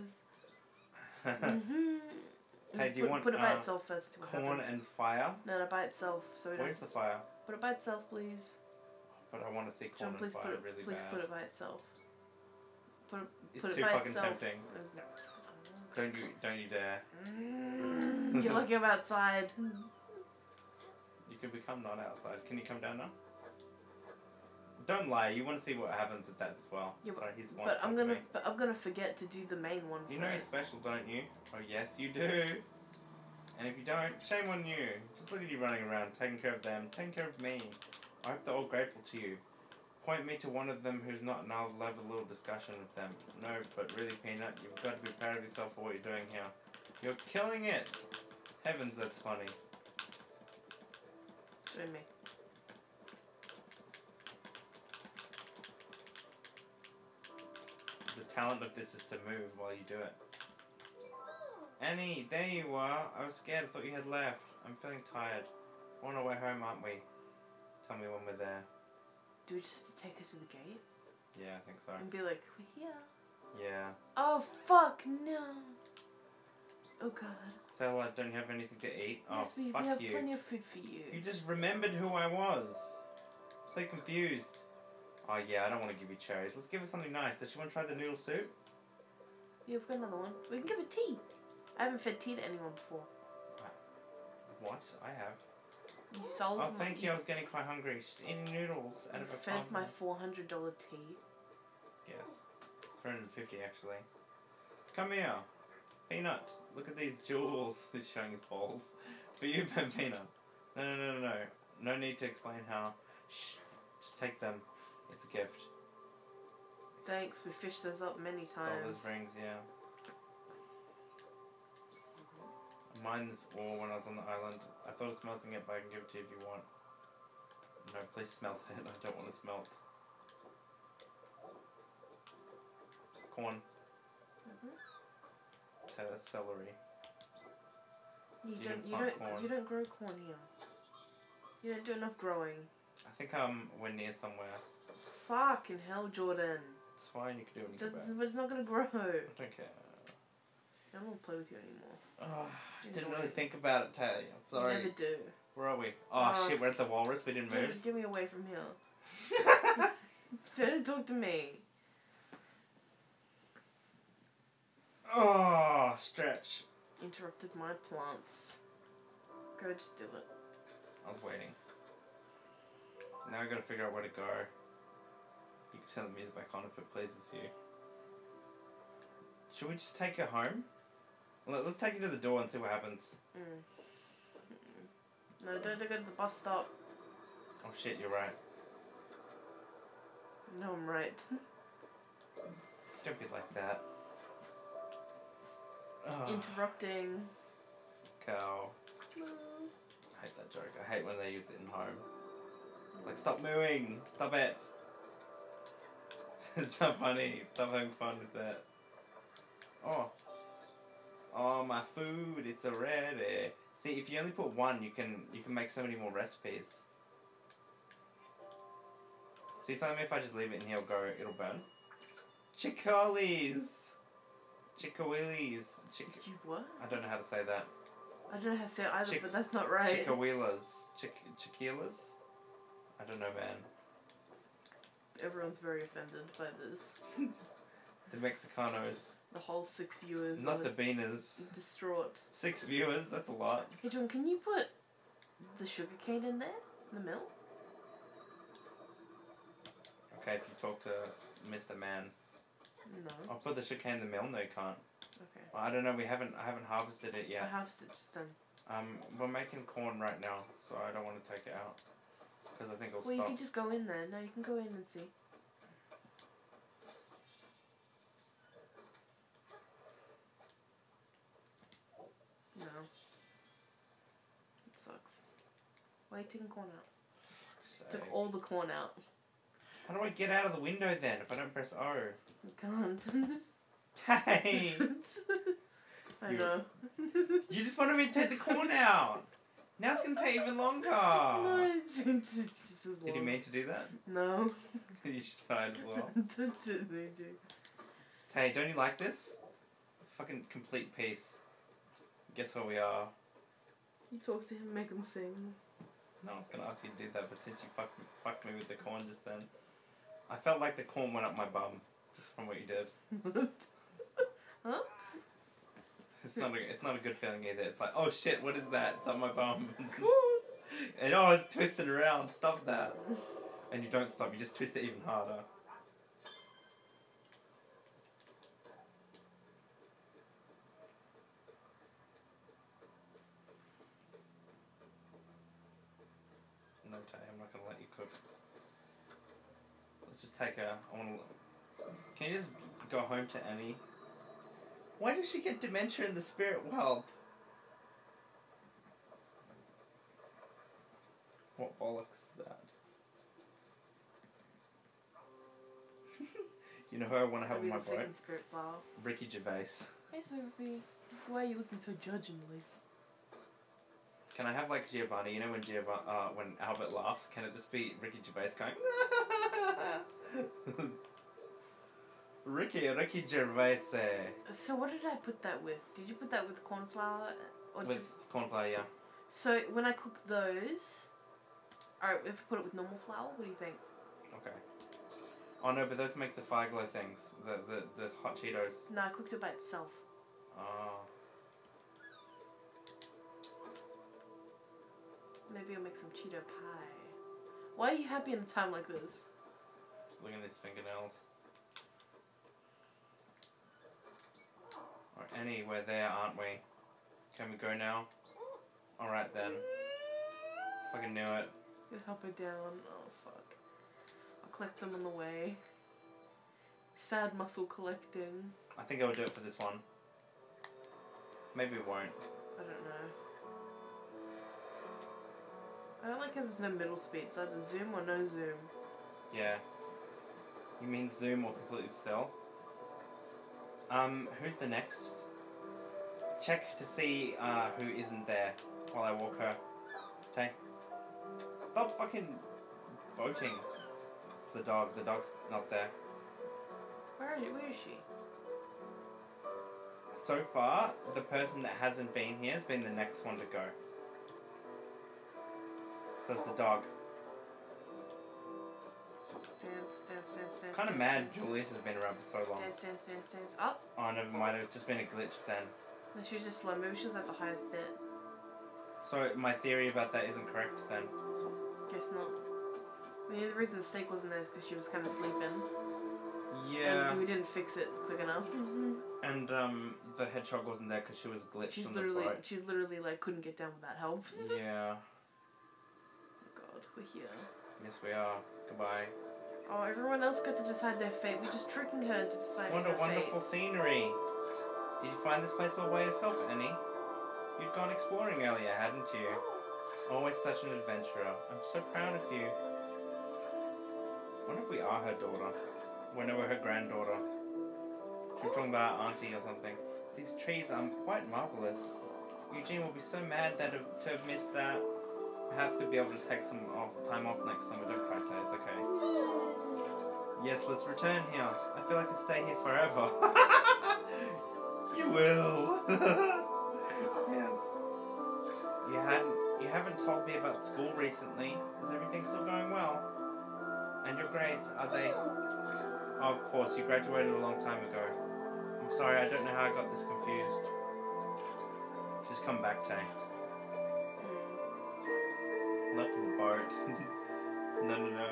Hey, do you want put it by itself first. What corn happens. and fire? No, by itself. So we don't. Where's the fire? Put it by itself, please. But I want to see corn John, please and fire really please bad. put it by itself. Put It's it too by fucking itself. tempting. Don't you dare. You're lucky I'm outside. You can become not outside. Can you come down now? Don't lie. You want to see what happens with that as well. Yeah, Sorry, he's one. But I'm gonna forget to do the main one. You know you're first. special, don't you? Oh yes, you do. And if you don't, shame on you. Just look at you running around, taking care of them, taking care of me. I hope they're all grateful to you. Point me to one of them who's not, and I'll have a little discussion with them. No, but really, Peanut, you've got to be proud of yourself for what you're doing here. You're killing it. Heavens, that's funny. Join me. The talent of this is to move while you do it. Annie, there you are. I was scared. I thought you had left. I'm feeling tired. We're on our way home, aren't we? Tell me when we're there. Do we just have to take her to the gate? Yeah, I think so. And be like, we're here. Yeah. Oh, fuck, no. Oh, God. Stella, don't you have anything to eat? Yes, oh, we fuck have you. plenty of food for you. You just remembered who I was. So confused. Oh, yeah, I don't want to give you cherries. Let's give her something nice. Does she want to try the noodle soup? Yeah, we've got another one. We can give her tea. I haven't fed tea to anyone before. What? I have. You sold Oh, my- thank you. I was getting quite hungry. She's eating noodles out of a fed carton. my $400 tea. Yes. 350 actually. Come here. Peanut. Look at these jewels. He's showing his balls. For you, Peanut. No. No need to explain how. Shh. Just take them. It's a gift. Thanks, we fished those up many Stole times. those rings, yeah. Mine's ore when I was on the island. I thought of smelting it, but I can give it to you if you want. No, please smelt it. I don't want to smelt. Corn. So that's celery. You didn't plant corn. you don't grow corn here. You don't do enough growing. I think we're near somewhere. Fucking hell, Jordan. It's fine, you can do it when you get back. But it's not gonna grow. I don't care. I don't want to play with you anymore. Oh, I didn't really think about it, Taylor. I'm sorry. You never do. Where are we? Oh shit, we're at the walrus. We didn't move. Get me away from here. Don't talk to me. Oh, stretch. Interrupted my plants. Go, just do it. I was waiting. Now I gotta figure out where to go. You can turn the music back on if it pleases you. Should we just take her home? Let's take her to the door and see what happens. No, don't go to the bus stop. Oh shit, you're right. No, I'm right. Don't be like that. Interrupting. Cow. No. I hate that joke. I hate when they use it in home. It's like, stop mooing! Stop it! It's not funny. Stop having fun with that. Oh. Oh, my food, it's already. See, if you only put one, you can make so many more recipes. So you telling me if I just leave it in here, it'll burn? Chicolis! Chickawillies. You what? I don't know how to say that. I don't know how to say it either, but that's not right. Chickawillas. Chiquilas? I don't know, man. Everyone's very offended by this. The Mexicanos. The whole 6 viewers. Not the Beaners. Distraught. 6 viewers, that's a lot. Hey John, can you put the sugarcane in there? In the mill? Okay, if you talk to Mr. Man. No. I'll put the sugarcane in the mill. No, you can't. Okay. Well, I don't know. I haven't harvested it yet. I harvested just then. We're making corn right now, so I don't want to take it out because I think it'll Well, stop. you can just go in there. No, you can go in and see. No. It sucks. Why are you taking corn out? Took all the corn out. How do I get out of the window then if I don't press O? You can't. Dang! I know. You just wanted me to take the corn out. Now it's gonna take even longer. No, it's as Did you mean to do that? No. You should try it as well. Didn't mean to. Tay, don't you like this? Fucking complete piece. Guess where we are? You talk to him, make him sing. No, I was gonna ask you to do that, but since you fucked me with the corn just then, I felt like the corn went up my bum just from what you did. Huh? It's not a good feeling either. It's like, oh shit, what is that? It's up my bum. And it's twisted around. Stop that. And you don't stop. You just twist it even harder. No, Tay, I'm not gonna let you cook. Let's just take her. Can you just go home to Annie? Why did she get dementia in the spirit world? What bollocks is that? You know who I want to have on my boat? Second spirit flower. Ricky Gervais. Hey Sophie, why are you looking so judgingly? Can I have like Giovanni? You know when Albert laughs, can it just be Ricky Gervais going? Ricky Gervais. So what did I put that with? Did you put that with corn flour? Or With corn flour, yeah. So when I cook those, alright, if I put it with normal flour, what do you think? Okay. Oh no, but those make the fire glow things. The hot Cheetos. No, I cooked it by itself. Oh. Maybe I'll make some Cheeto pie. Why are you happy in a time like this? Just look at these fingernails. Alright, Annie, we're there, aren't we? Can we go now? Alright then. Fucking knew it. Gonna help her down. Oh fuck. I'll collect them on the way. Sad muscle collecting. I think I will do it for this one. Maybe it won't. I don't know. I don't like how there's no middle speed. It's either zoom or no zoom. Yeah. You mean zoom or completely still? Who's the next? Check to see who isn't there while I walk her. Tay. Stop fucking voting. It's the dog. The dog's not there. Where is she? So far, the person that hasn't been here has been the next one to go. So it's the dog. Dance. Kind of mad Julius has been around for so long. Dance. Up. Oh, never mind. It's just been a glitch then. No, she was just slow. Maybe she was at the highest bit. So my theory about that isn't correct then. Guess not. I mean, the reason the steak wasn't there is because she was kind of sleeping. Yeah. And we didn't fix it quick enough. And the hedgehog wasn't there because she was glitched on the boat. She's literally like couldn't get down without help. Yeah. Oh God, we're here. Yes, we are. Goodbye. Oh, everyone else got to decide their fate. We're just tricking her into deciding What her a wonderful fate. scenery. Did you find this place all by yourself, Annie? You'd gone exploring earlier, hadn't you? Always such an adventurer. I'm so proud of you. Wonder if we are her daughter. When we're her granddaughter. She was talking about our auntie or something. These trees are quite marvellous. Eugene will be so mad that to have missed that. Perhaps we'll be able to take some time off next summer. Don't cry, Tay. It's okay. Yes, let's return here. I feel I could stay here forever. You will. Yes. You haven't told me about school recently. Is everything still going well? And your grades, are they? Oh, of course, you graduated a long time ago. I'm sorry, I don't know how I got this confused. Just come back, Tay. Not to the boat. No.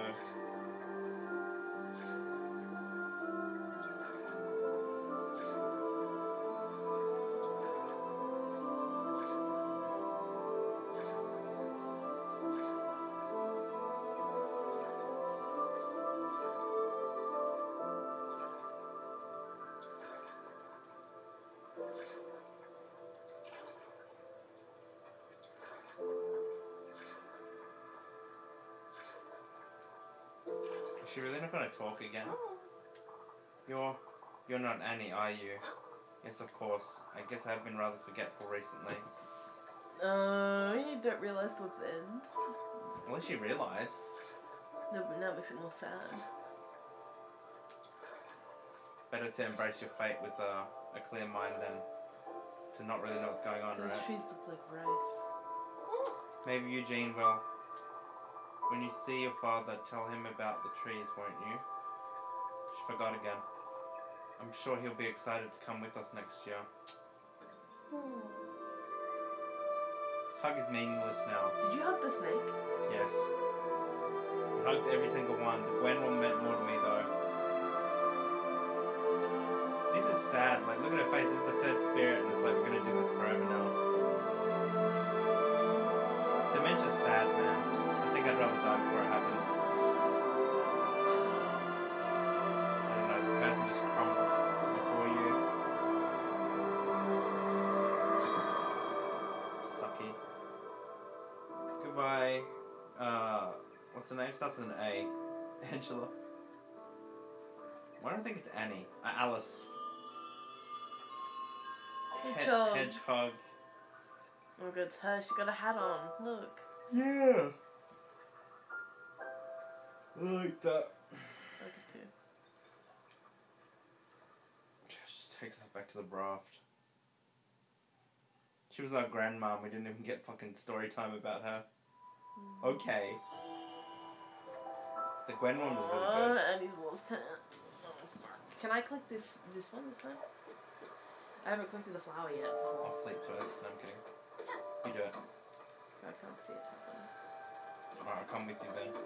Is she really not going to talk again? You're not Annie, are you? Yes, of course. I guess I've been rather forgetful recently. You don't realise towards the end. At least you realised. No, but now it makes it more sad. Better to embrace your fate with a clear mind than to not really know what's going on, Those right? trees look like rice. Maybe Eugene will. When you see your father, tell him about the trees, won't you? She forgot again. I'm sure he'll be excited to come with us next year. This hug is meaningless now. Did you hug the snake? Yes. I hugged every single one. The Gwen one meant more to me though. This is sad. Like, look at her face. This is the third spirit, and it's like we're gonna do this forever now. Dementia's sad, man. I think I'd rather die before it happens. I don't know. The person just crumbles before you. Sucky. Goodbye. What's her name? Starts with an A. Angela. Why do I think it's Annie? Alice. Hedgehog. Hedgehog. Oh my God, it's her. She's got a hat on. Look. Yeah. I like that. I like it too. Just takes us back to the raft. She was our grandma. We didn't even get fucking story time about her. Okay. The Gwen one was really good. And he's lost hat. Oh fuck. Can I collect this one this time? I haven't collected the flower yet. I'll sleep first. No, I'm kidding. You do it. I can't see it happen. Alright, I'll come with you then.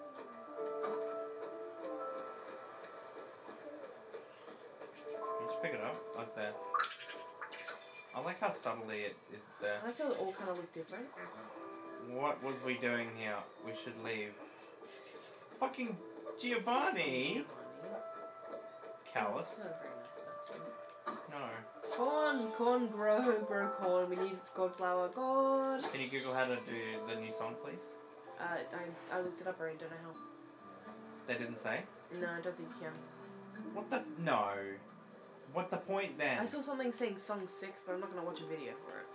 You just pick it up. Oh, it's there. I like how subtly it's there. I like how they all kind of look different. What was we doing here? We should leave. Fucking Giovanni! Callous. Not a very nice person. No. Corn, grow corn. We need cornflower. God. Can you Google how to do the new song, please? I looked it up already, don't know how. They didn't say? No, I don't think you can. What the... No. What the point then? I saw something saying song 6, but I'm not going to watch a video for it.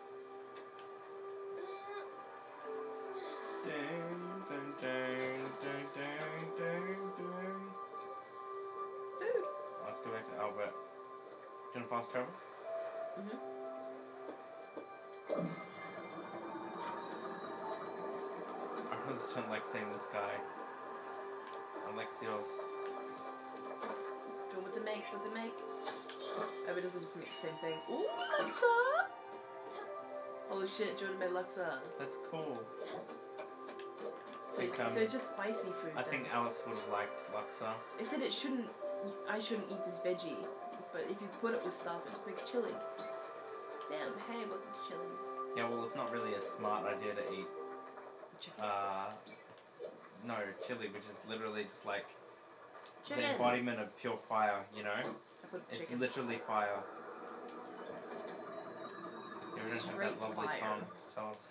Dun, dun, dun, dun, dun, dun, dun. Food. Let's go back to Albert. Do you want to fast travel? Mhm. I really don't like seeing this guy. Alexios. Do you want to make? What's it make? Oh, it doesn't just make the same thing. Ooh, Luxa! Oh shit, Jordan made Luxa. That's cool. So, think, so it's just spicy food. I then. think Alice would have liked Luxa. They said it shouldn't. I shouldn't eat this veggie, but if you put it with stuff, it just makes chili. Damn. Hey, welcome to Chili's. Yeah, well, it's not really a smart idea to eat. Chicken. No, chili, which is literally just like Chicken. the embodiment of pure fire. You know, I put it's chicken. literally fire. Yeah, we don't have Straight that lovely fire. song. Tell us.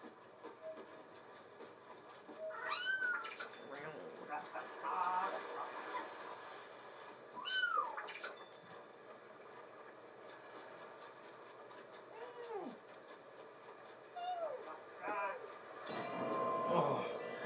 Oh.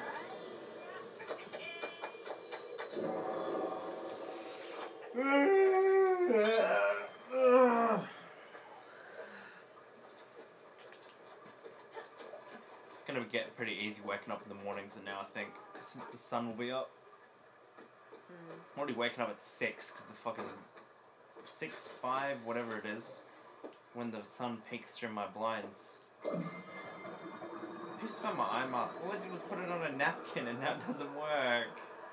It's gonna get pretty easy waking up in the mornings and now I think, 'cause since the sun will be up. I'm already waking up at 6 because the fucking 6, 5, whatever it is, when the sun peeks through my blinds. I'm pissed about my eye mask. All I did was put it on a napkin and now it doesn't work.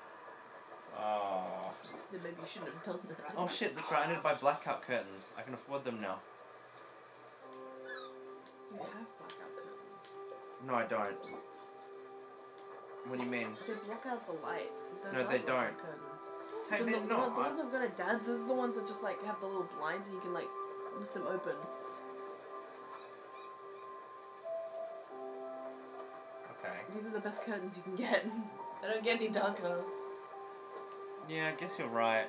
Oh. Then maybe you shouldn't have done that. Oh shit, that's right, I need to buy blackout curtains. I can afford them now. You have blackout curtains. No, I don't. What do you mean? They block out the light. Those No, are they blackout don't. Curtains. Take The, them, the, no, the ones I've got at Dad's, those are the ones that just like have the little blinds and you can like lift them open. Okay. These are the best curtains you can get. They don't get any darker. Yeah, I guess you're right.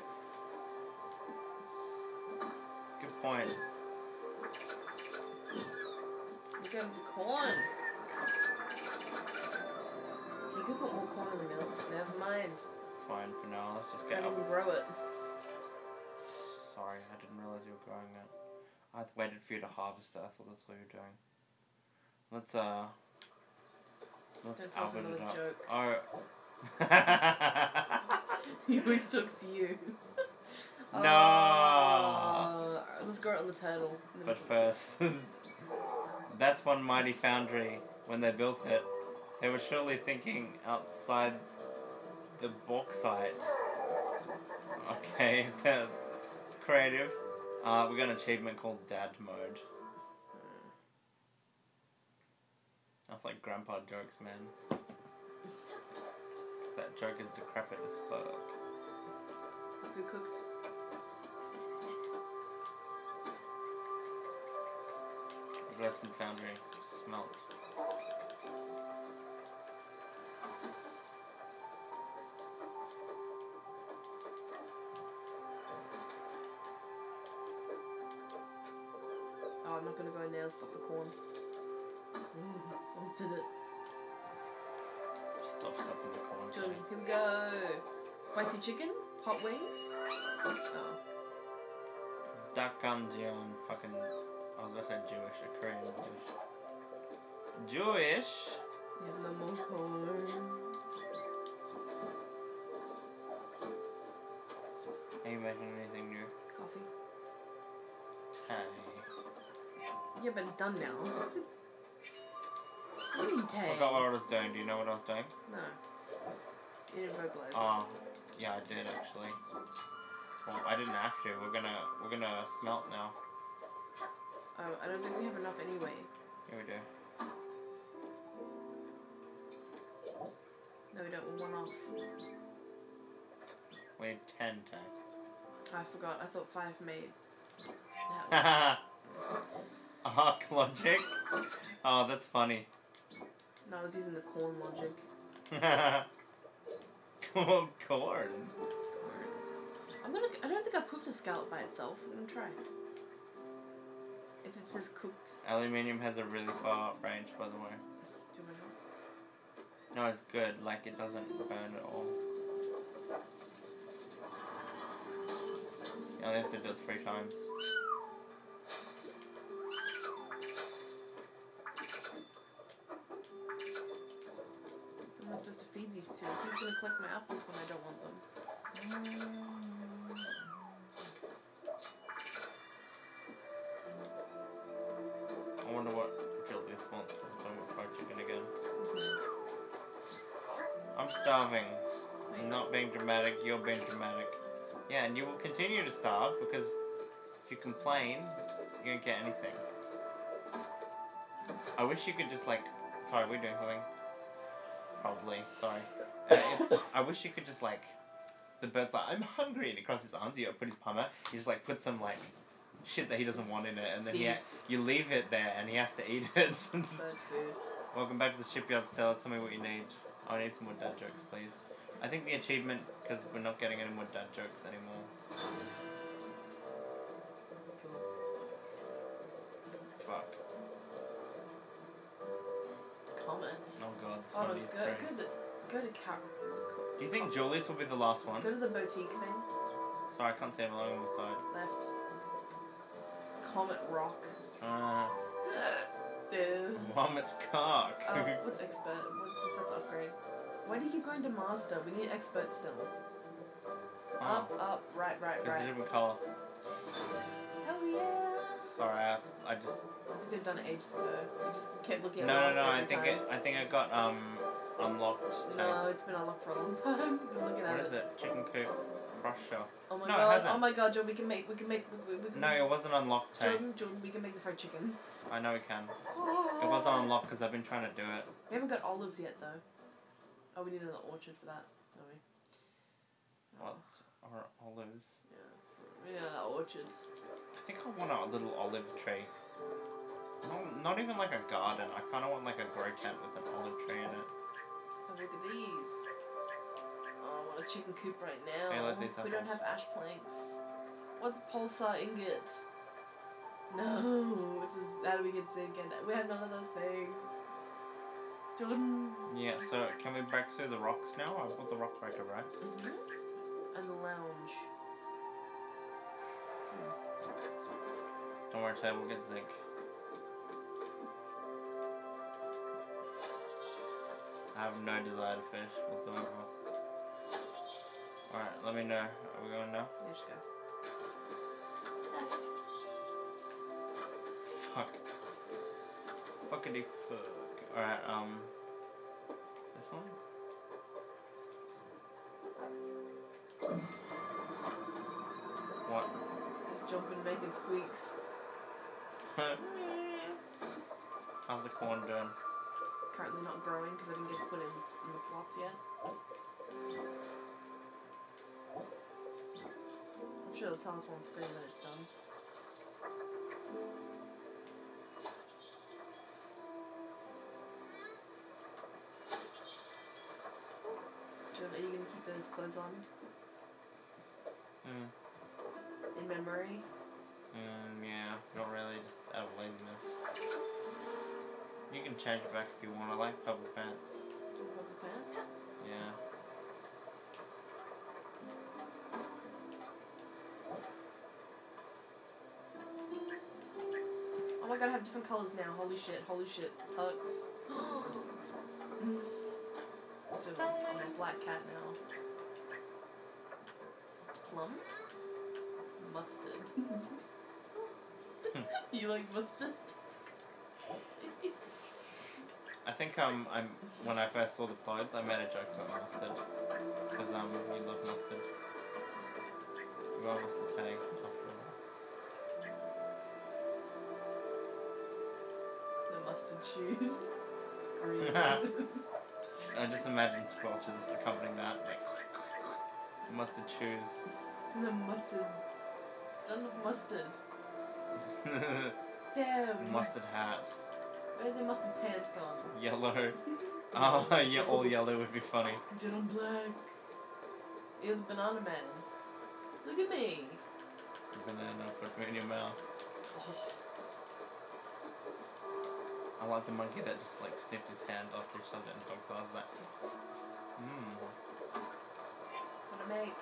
Good point. Look at the corn. You could put more corn in the milk. Never mind. It's fine for now. Let's just get Can't up. even grow it. Sorry, I didn't realize you were growing it. I waited for you to harvest it. I thought that's what you were doing. Let's Don't tell us Albert it another up. joke. Oh. He always talks to you. No. Let's grow it on the turtle. But first, that's one mighty foundry. When they built it, they were surely thinking outside the bauxite. Okay, they're creative. We got an achievement called Dad Mode. That's like grandpa jokes, man. 'Cause that joke is decrepit as fuck. The food cooked. Roast and foundry smelt. Oh, I'm not gonna go in there and stop the corn. I did it. Stop stopping the corn. Jordan, here we go. Spicy chicken, hot wings. Oh. Dakanjian, fucking. I was about to say Jewish, a Korean Jewish. Jewish? You have no more corn. Are you making anything new? Coffee. Tay. Yeah, but it's done now. What do you mean, Tay? Forgot what I was doing. Do you know what I was doing? No. You didn't vocalize. Oh, yeah, I did actually. Well, I didn't have to. We're gonna smelt now. Oh, I don't think we have enough anyway. Here we do. No, we don't. We're one off. We need 10, Tay. I forgot. I thought 5 made. That Arc logic? Oh, that's funny. No, I was using the corn logic. Corn. Corn. I don't think I've cooked a scallop by itself. I'm gonna try. If it says cooked. Aluminium has a really far range, by the way. Do I not? No, it's good. Like, it doesn't burn at all. You only have to do it 3 times. Who am I supposed to feed these to? Who's gonna collect my apples when I don't want them? I wonder what Julius wants. I'm talking about fried chicken again. I'm starving. I'm not being dramatic, you're being dramatic. Yeah, and you will continue to starve because if you complain, you don't get anything. I wish you could just like... Sorry, we're doing something. Probably, sorry. I wish you could just like... The bird's like, I'm hungry, and he crosses his arms, you put his palm out, you just like put some like shit that he doesn't want in it, and then you leave it there and he has to eat it. Bird food. Welcome back to the shipyard, Stella. Tell me what you need. I need some more dad jokes, please. I think the achievement, because we're not getting any more dad jokes anymore. Cool. Fuck. Comment. Oh god, Oh, somebody go to Car. Do you think Julius will be the last one? Go to the boutique thing. Sorry, I can't see him along on the side. Left. Comet Rock. Vomit cock. What's expert? What's that to upgrade? Why do you keep going to master? We need expert still. Oh. Up, right. It's a different colour. Hell yeah! Sorry, I just... You could have done it ages ago. You just kept looking at No, master I every think time. I think I got unlocked. No, it's been unlocked for a long time. I've been looking at What is it? Chicken coop crusher. Oh my No, it god! hasn't. Oh my god, Jordan, we can make. No, it wasn't unlocked. Jordan, we can make the fried chicken. I know we can. It wasn't unlocked because I've been trying to do it. We haven't got olives yet though. Oh, we need another orchard for that, don't we? What are olives? Yeah, we need another orchard. I think I want a little olive tree. Not even like a garden. I kind of want like a grow tent with an olive tree in it. Have a look at these. Oh, I want a chicken coop right now. Hey, let these we don't apples. have ash planks. What's pulsar ingot? No, how do we get zinc? And we have none of those things. Jordan. Yeah, so can we break through the rocks now? I want the rock breaker, right? And the lounge. Don't worry, Ted, we'll get zinc. I have no desire to fish whatsoever. Alright, let me know. Are we going now? Yeah, just go. Fuck. Fuckity fuck. Alright, this one? What? Just jumping, making squeaks. How's the corn doing? Currently not growing because I didn't get to put in the plots yet. I'm sure it'll tell us on screen that it's done. Jordan, are you going to keep those clothes on? In memory? Yeah, not really, just out of laziness. You can change it back if you want. I like purple pants. Purple pants? Yeah. Oh my god, I have different colours now. Holy shit, Tux. I'm a black cat now. Plum? Mustard. You like mustard? I think when I first saw the clothes, I made a joke about mustard. Because you love mustard. You are mustard tag, after all. It's the mustard shoes. Green. I just imagine squelches accompanying that. Like, mustard shoes. It's no mustard. It's not enough mustard. Damn. Mustard hat. Where's the mustard pants gone? Yellow. Oh, yeah, all yellow would be funny. Jet on black. You're the banana man. Look at me. Banana, put me in your mouth. Oh. I like the monkey that just like sniffed his hand after he shoved it in dog's eyes. Like, What to make?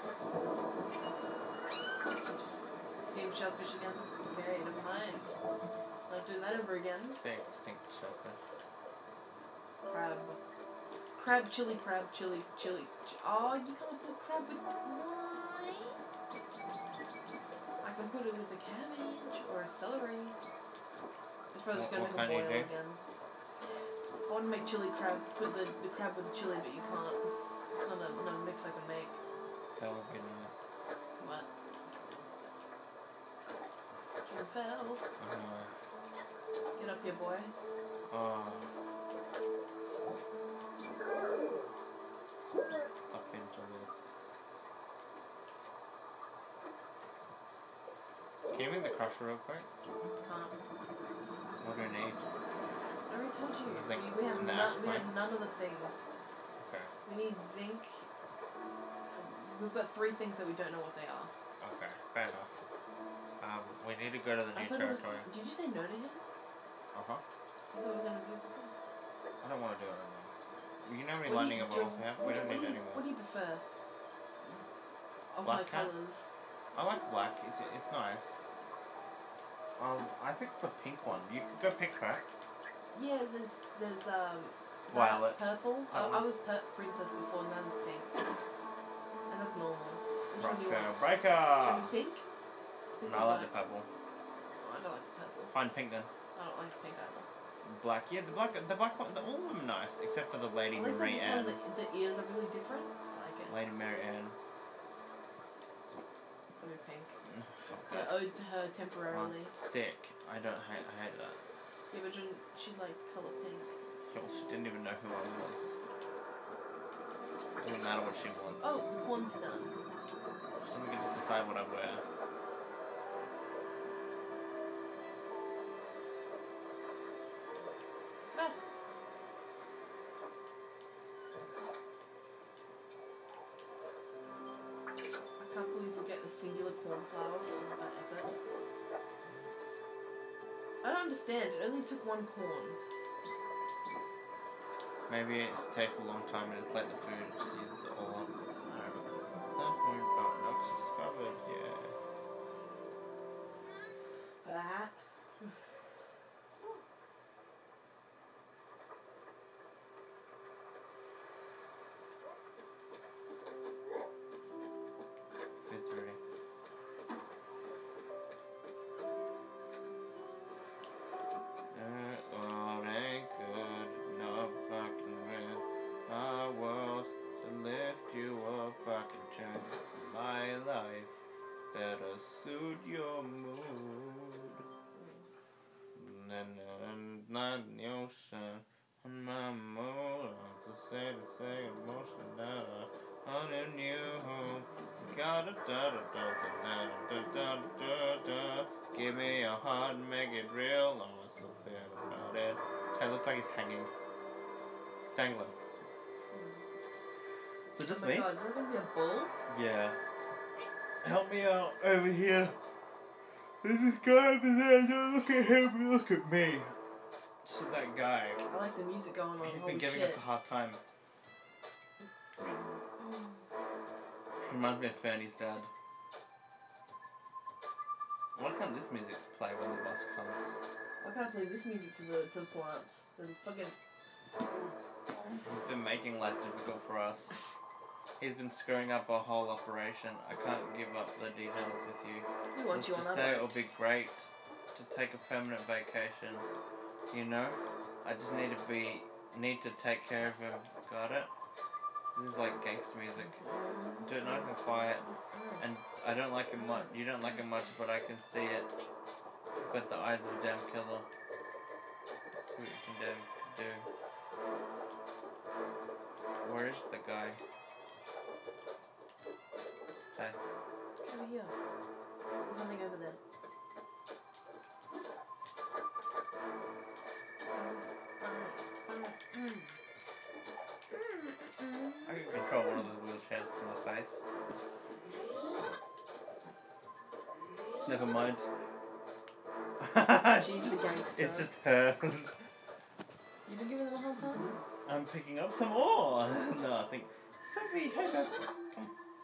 Just steam shellfish again. Okay, never mind. Not doing that ever again. say extinct shellfish. Crab. Crab, chili, chili. Oh, you can't put crab with why? I can put it with a cabbage or a celery. It's probably just gonna What make a can you boil do? again. I want to make chili crab, put the crab with the chili, but you can't. It's not a mix I can make. That would be nice. What? Jim fell. Get up here, boy. Oh. Stop into this. Can you make the crusher real quick? Can't. What do we need? I already told you. Zinc We have, and ash we have planks? none of the things. Okay. We need zinc. We've got 3 things that we don't know what they are. Okay, fair enough. We need to go to the I new thought it was. territory. Did you say no to him? Uh-huh. I thought we were gonna do it. I don't want to do it right now. You know how many What do lightning you- bolts we have? We don't need any What more. do you prefer? Of Black my cat? colours. I like black. It's nice. I picked the pink one. You could go pick that. Yeah, there's that Violet. purple. That I one. was princess before, now there's pink. And that's normal. Which one do you want? Breaker! Do you want pink? Pink No, I or like the black? purple. Oh, I don't like the purple. Fine pink then. I don't like pink either. Black. Yeah, the black one. All of them are nice, except for the Lady I like that Marie this one, Anne. the ears are really different. I like it. Lady Mary Anne. Probably pink. Fuck Yeah, that. ode to her Oh, temporarily. sick. I hate that. Yeah, but she liked colour pink. She didn't even know who I was. Doesn't matter what she wants. Oh, the corn's done. She doesn't get to decide what I wear. Ah. I can't believe we're getting a singular cornflower for all of that effort. I don't understand. It only took 1 corn. Maybe it just takes a long time and it's like the food, it just uses it all up. It's time for me got knocks discovered, yeah. That. Food's ready. Well, ain't good enough I can rent my world to lift you up. I can change my life, better suit your mood. And not the ocean on my mood. To say emotion that I on you. Gotta da da da da da da da da. Give me your heart, make it real. I want to feel about it. It looks like he's hanging. He's dangling. So just Oh my me? god, is that gonna be a bull? Yeah. Help me out over here. There's this guy over there. Don't look at him. Look at me. So that guy. I like the music going on. He's Holy been giving shit. us a hard time. Reminds me of Fernie's dad. Why can't this music play when the bus comes? Why can't I play this music to the plants? The fucking. He's been making life difficult for us. He's been screwing up our whole operation. I can't give up the details with you. We want Let's you on just our say boat. it'll be great to take a permanent vacation. You know? I just need to take care of him. Got it? This is like gangster music. Do it nice and quiet. And I don't like it much. You don't like it much, but I can see it. Got the eyes of a damn killer. See what you can do. Where is the guy? Okay. Over here. There's something over there. Never mind. She's the gangster. It's just her. You've been giving them a hard time? I'm picking up some more. No, I think Sophie, hey babe, come.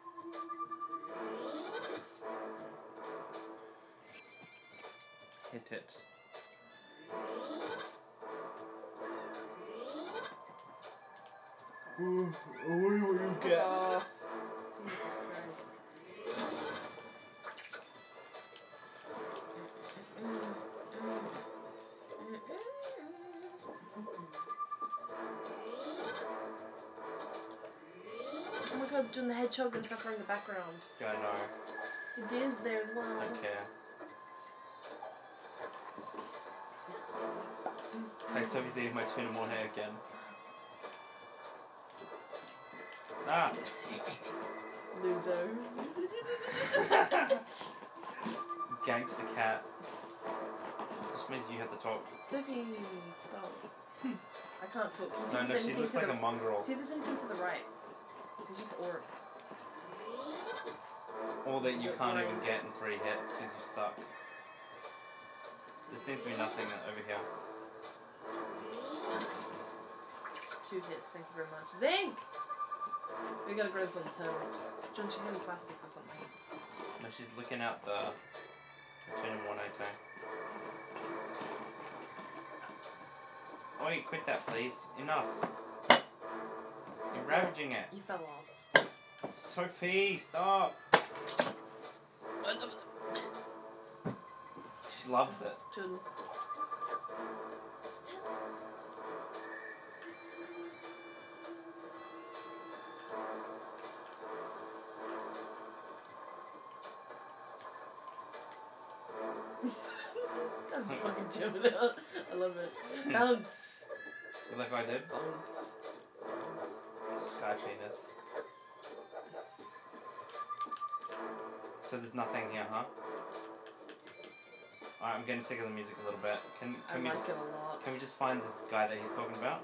Hit it. Ooh, I wonder what you get. Oh, Jesus Christ. Oh my god, doing the hedgehog and stuff are in the background. Yeah, I know. It is there as well. I don't care. Hey, Sophie's eating my tuna mornay again. Ah! Loser. Gangster cat. Just means you have to talk. Sophie, stop. I can't talk. Can you see No, if no, there's she anything looks to like the a mongrel. See if there's anything to the right. There's just orb. Or that you Look, can't right. even get in 3 hits because you suck. There seems to be nothing over here. 2 hits, thank you very much. Zinc! We gotta grow this on the turn. John, she's in plastic or something. No, she's looking out the tuna mornay tank. Oi, quit that please. Enough. You're ravaging it. You fell off. Sophie, stop. She loves it. Jordan. I'm fucking jumping out. I love it. Bounce. You like what I did? Bounce. Sky penis. So there's nothing here, huh? Alright, I'm getting sick of the music a little bit. I Can we like just it a lot. can we just find this guy that he's talking about?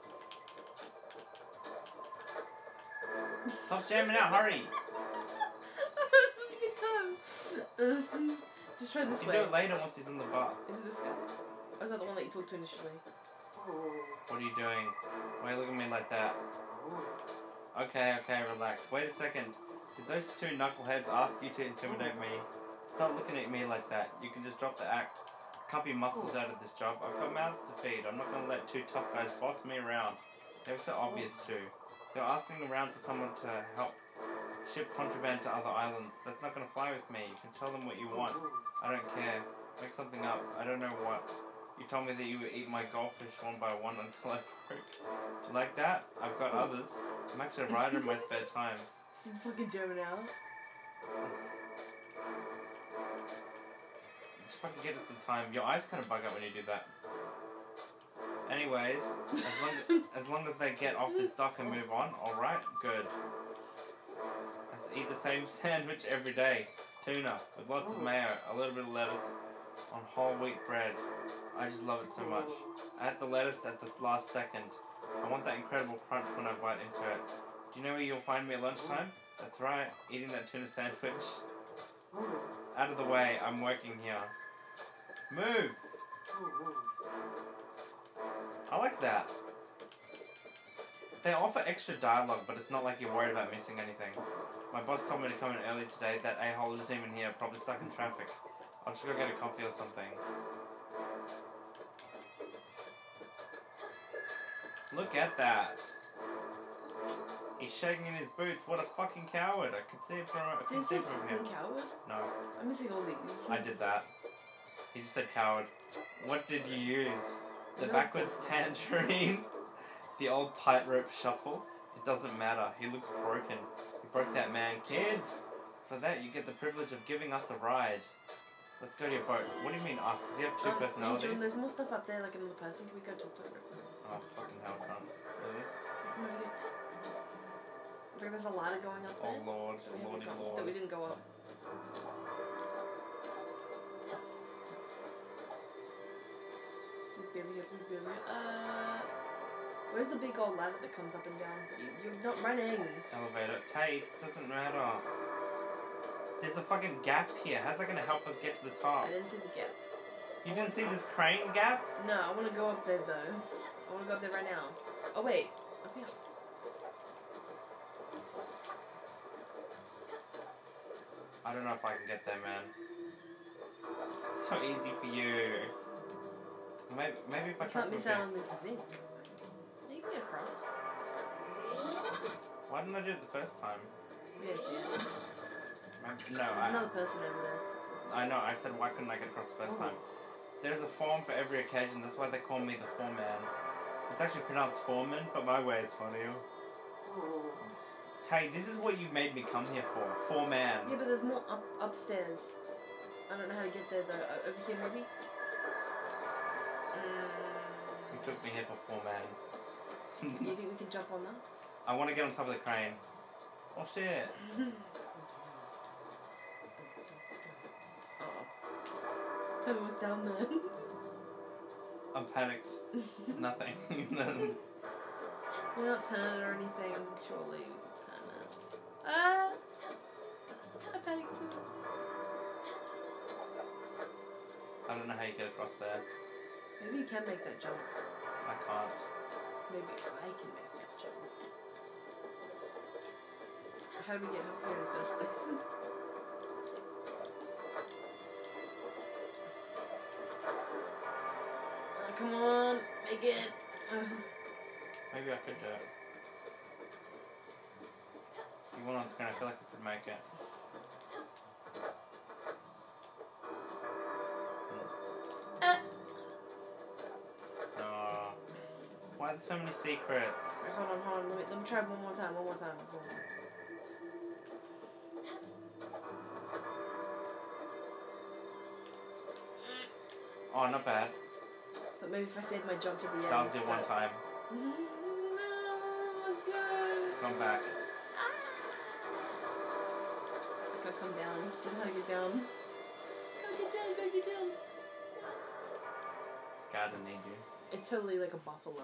Stop jamming out, hurry! That's a good time. Just try this You way. do it later once he's in the bar. Is it this guy? Or is that the one that you talked to initially? What are you doing? Why look at me like that? Okay, relax. Wait a second. Did those 2 knuckleheads ask you to intimidate me? Stop looking at me like that. You can just drop the act. Can't be muscles out of this job. I've got mouths to feed. I'm not gonna let 2 tough guys boss me around. They were so obvious too. They're asking around for someone to help ship contraband to other islands. That's not gonna fly with me. You can tell them what you want. I don't care. Make something up. I don't know what. You told me that you would eat my goldfish one by one until I broke. Do you like that? I've got others. I'm actually a writer in my spare time. Some fucking German out. Just fucking get it to time. Your eyes kind of bug out when you do that. Anyways, as long as they get off this dock and move on, alright, good. I just eat the same sandwich every day. Tuna, with lots of mayo, a little bit of lettuce, on whole wheat bread. I just love it so much. I add the lettuce at this last second. I want that incredible crunch when I bite into it. Do you know where you'll find me at lunchtime? That's right, eating that tuna sandwich. Out of the way, I'm working here. Move! I like that. They offer extra dialogue, but it's not like you're worried about missing anything. My boss told me to come in early today. That a-hole isn't even here, probably stuck in traffic. I'll just go get a coffee or something. Look at that. He's shaking in his boots. What a fucking coward. I can see it from, I Did can you see say it from him. fucking coward? No, I'm missing all these. I did that. He just said coward. What did you use? The Is it- backwards tangerine? The old tightrope shuffle? It doesn't matter. He looks broken. You broke that man, kid. For that, you get the privilege of giving us a ride. Let's go to your boat. What do you mean us? Does he have 2 Hey, personalities? Jordan, there's more stuff up there, like another person. Can we go talk to her? Oh, fucking hell, cunt. Really? Come over here. Like there's a ladder going up Oh, there. Lord. That we, Lordy, haven't got, Lord. that we didn't go up. Please be over here, please be over here. Where's the big old ladder that comes up and down? You're not running. Elevator. Tate, doesn't matter. There's a fucking gap here. How's that gonna help us get to the top? I didn't see the gap. You didn't see this crane gap? No, I want to go up there though. I want to go up there right now. Oh wait, up here. I don't know if I can get there, man. It's so easy for you. Maybe if I You try can't miss from out here. on this zinc. You can get across. Why didn't I do it the first time? We didn't see it. No, There's another person over there. I know. I said why couldn't I get across the first time? There's a form for every occasion. That's why they call me the foreman. It's actually pronounced foreman, but my way is funnier. Tay, this is what you made me come here for. Foreman. Yeah, but there's more upstairs. I don't know how to get there though. Over here maybe? You took me here for foreman. You think we can jump on that? I want to get on top of the crane. Oh shit. Oh. Tell me what's down there. I'm panicked. Nothing. We're not turn it or anything. Surely we can turn it. Ah! I panicked too. I don't know how you get across there. Maybe you can make that jump. I can't. Maybe I can make that jump. How did we get up here in the first place? Come on, make it. Maybe I could do it. You went on screen, I feel like I could make it. No. Why are there so many secrets? Hold on. Let me try one more time. Oh, not bad. But maybe if I save my jump for the end. That was it one time. No, God. Come back. I gotta come down. Don't know how to get down. Gotta get down. God, I need you. It's totally like a buffalo.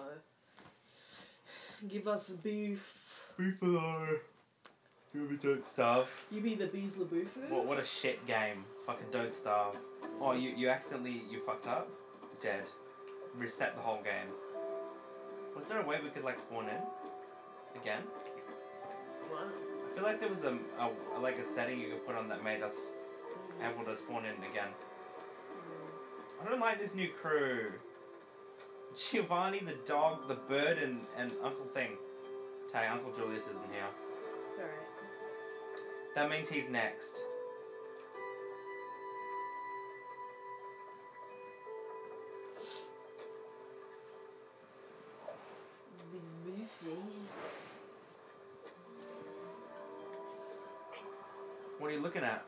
Give us beef. Buffalo. You don't starve. You be the bees laboofu? What a shit game. Fucking don't starve. Oh, you accidentally, you fucked up? Dead. Reset the whole game. Was there a way we could like spawn in? Again? What? I feel like there was a like a setting you could put on that made us able to spawn in again. I don't like this new crew. Giovanni, the dog, the bird, and Uncle Thing. Tay, Uncle Julius isn't here. It's alright. That means he's next. What are you looking at?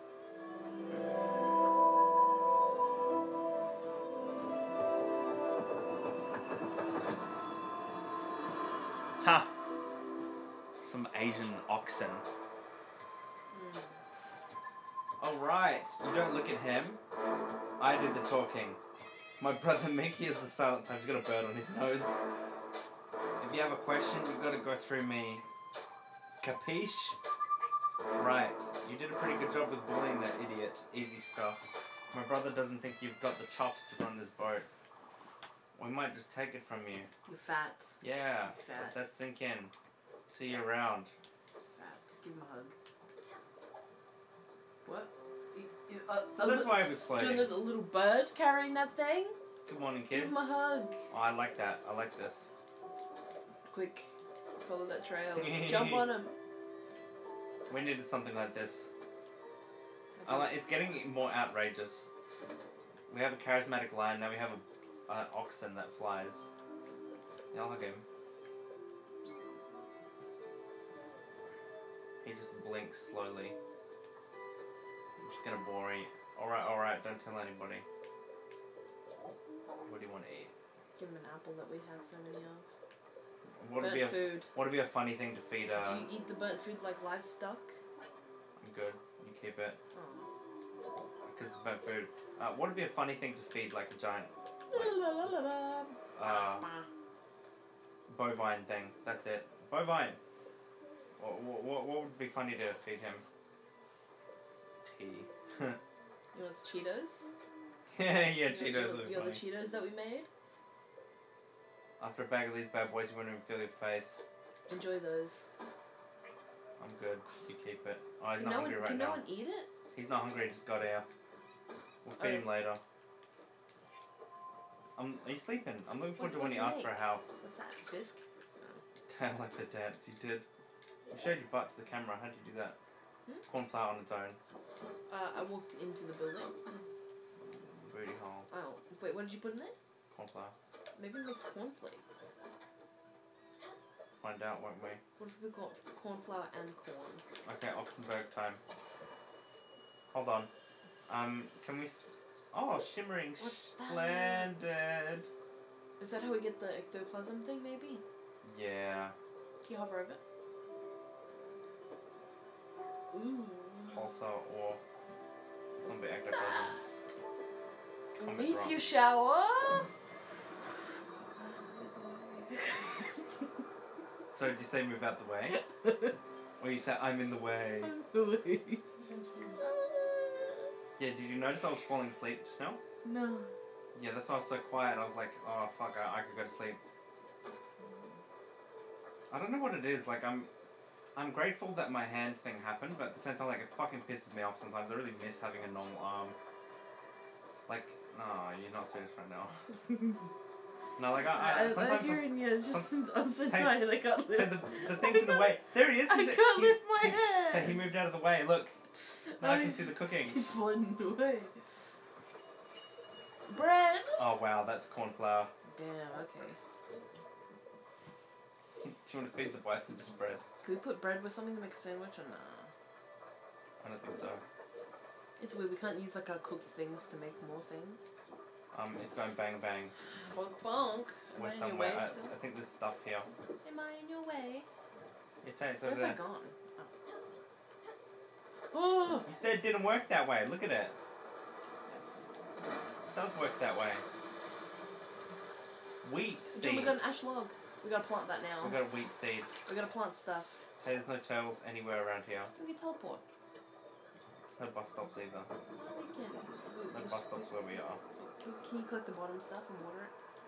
Ha! Some Asian oxen. Oh right, you don't look at him. I did the talking. My brother Mickey is the silent type. He's got a bird on his nose. If you have a question, you've got to go through me. Capiche? Right. You did a pretty good job with bullying that idiot. Easy stuff. My brother doesn't think you've got the chops to run this boat. We might just take it from you. You're fat. Yeah. Fat. Let that sink in. See you around. Fat. Give him a hug. What? So that's why I was floating. John, there's a little bird carrying that thing. Good morning, Give kid. him a hug. Oh, I like that. I like this. Quick. Follow that trail. Jump on him. We needed something like this. It's getting more outrageous. We have a charismatic lion, now we have an oxen that flies. Yeah, I'll hug him. He just blinks slowly. It's gonna bore you. Alright, don't tell anybody. What do you want to eat? Give him an apple that we have so many of. What'd Food. be a funny thing to feed Do you eat the burnt food like livestock? I'm good. You keep it. Oh. Because it's burnt food. What'd be a funny thing to feed like a giant bovine thing? That's it. Bovine. What would be funny to feed him? key. You want Cheetos? Yeah, You Cheetos know, are you know the funny. Cheetos that we made? After a bag of these bad boys, you won't even feel your face. Enjoy those. I'm good. You keep it. Oh, he's Can not no hungry one, right can now. no one eat it? He's not hungry, he just got out. We'll feed him later. He's sleeping. I'm looking forward to when he asks for a house. What's that? Bisque? I like the dance you did. You showed your butt to the camera. How'd you do that? Cornflower on its own. I walked into the building. Booty hole. Oh, wait, what did you put in there? Cornflower. Maybe mix cornflakes. Find out, won't we? What if we got cornflower and corn? Okay, Oxenberg time. Hold on. Can we... Oh, shimmering What's that? splendid. Is that how we get the ectoplasm thing, maybe? Yeah. Can you hover over it? Ooh. Pulsar or zombie ectoplasm. Comic Meteor rock. shower! So did you say move out the way? Or you said I'm in the way? Yeah, did you notice I was falling asleep just now? No. Yeah, that's why I was so quiet. I was like, oh fuck, I could go to sleep. I don't know what it is. Like I'm grateful that my hand thing happened, but at the same time, like it fucking pisses me off sometimes. I really miss having a normal arm. Like, no, you're not serious right now. No, like I sometimes I'm hearing you. Just, I'm so Take- tired. I can't lift. so the thing's in the way. There he is. I He's- can't he- lift my he- head. He moved out of the way. Look. Now I can he's- see the cooking. He's floating away. Bread. Oh wow, that's cornflower. Damn. Okay. Do you want to feed the bison just bread? Could we put bread with something to make a sandwich or nah? I don't think so. It's weird. We can't use like our cooked things to make more things. It's going bang bang. Bonk bonk. Am We're I in your somewhere. way I still? think there's stuff here. Am I in your way? Your tate's Where over have I there. gone? Oh. You said it didn't work that way. Look at it. It does work that way. Wheat John, we seed. got an ash log. We gotta plant that now. We got a wheat seed. We gotta plant stuff. Hey, there's no turtles anywhere around here. We can teleport. There's no bus stops either. We can. No bus stops where we are. Can you collect the bottom stuff and water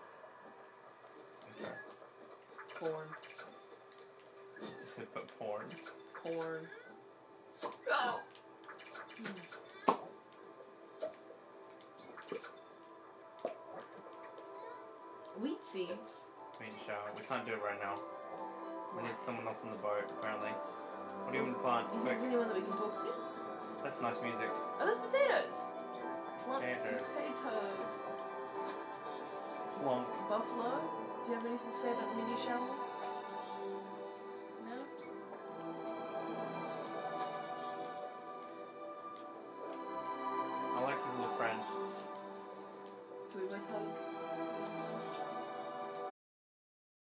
Okay. it? Corn. Just said put porn. Corn. Wheat seeds. We need to shower. We can't do it right now. We need someone else on the boat, apparently. What do you want to plant? You think Quick. there's anyone that we can talk to? That's nice music. Oh, there's potatoes. Plant Potatoes. potatoes. Plonk. Buffalo. Do you have anything to say about the meteor shower?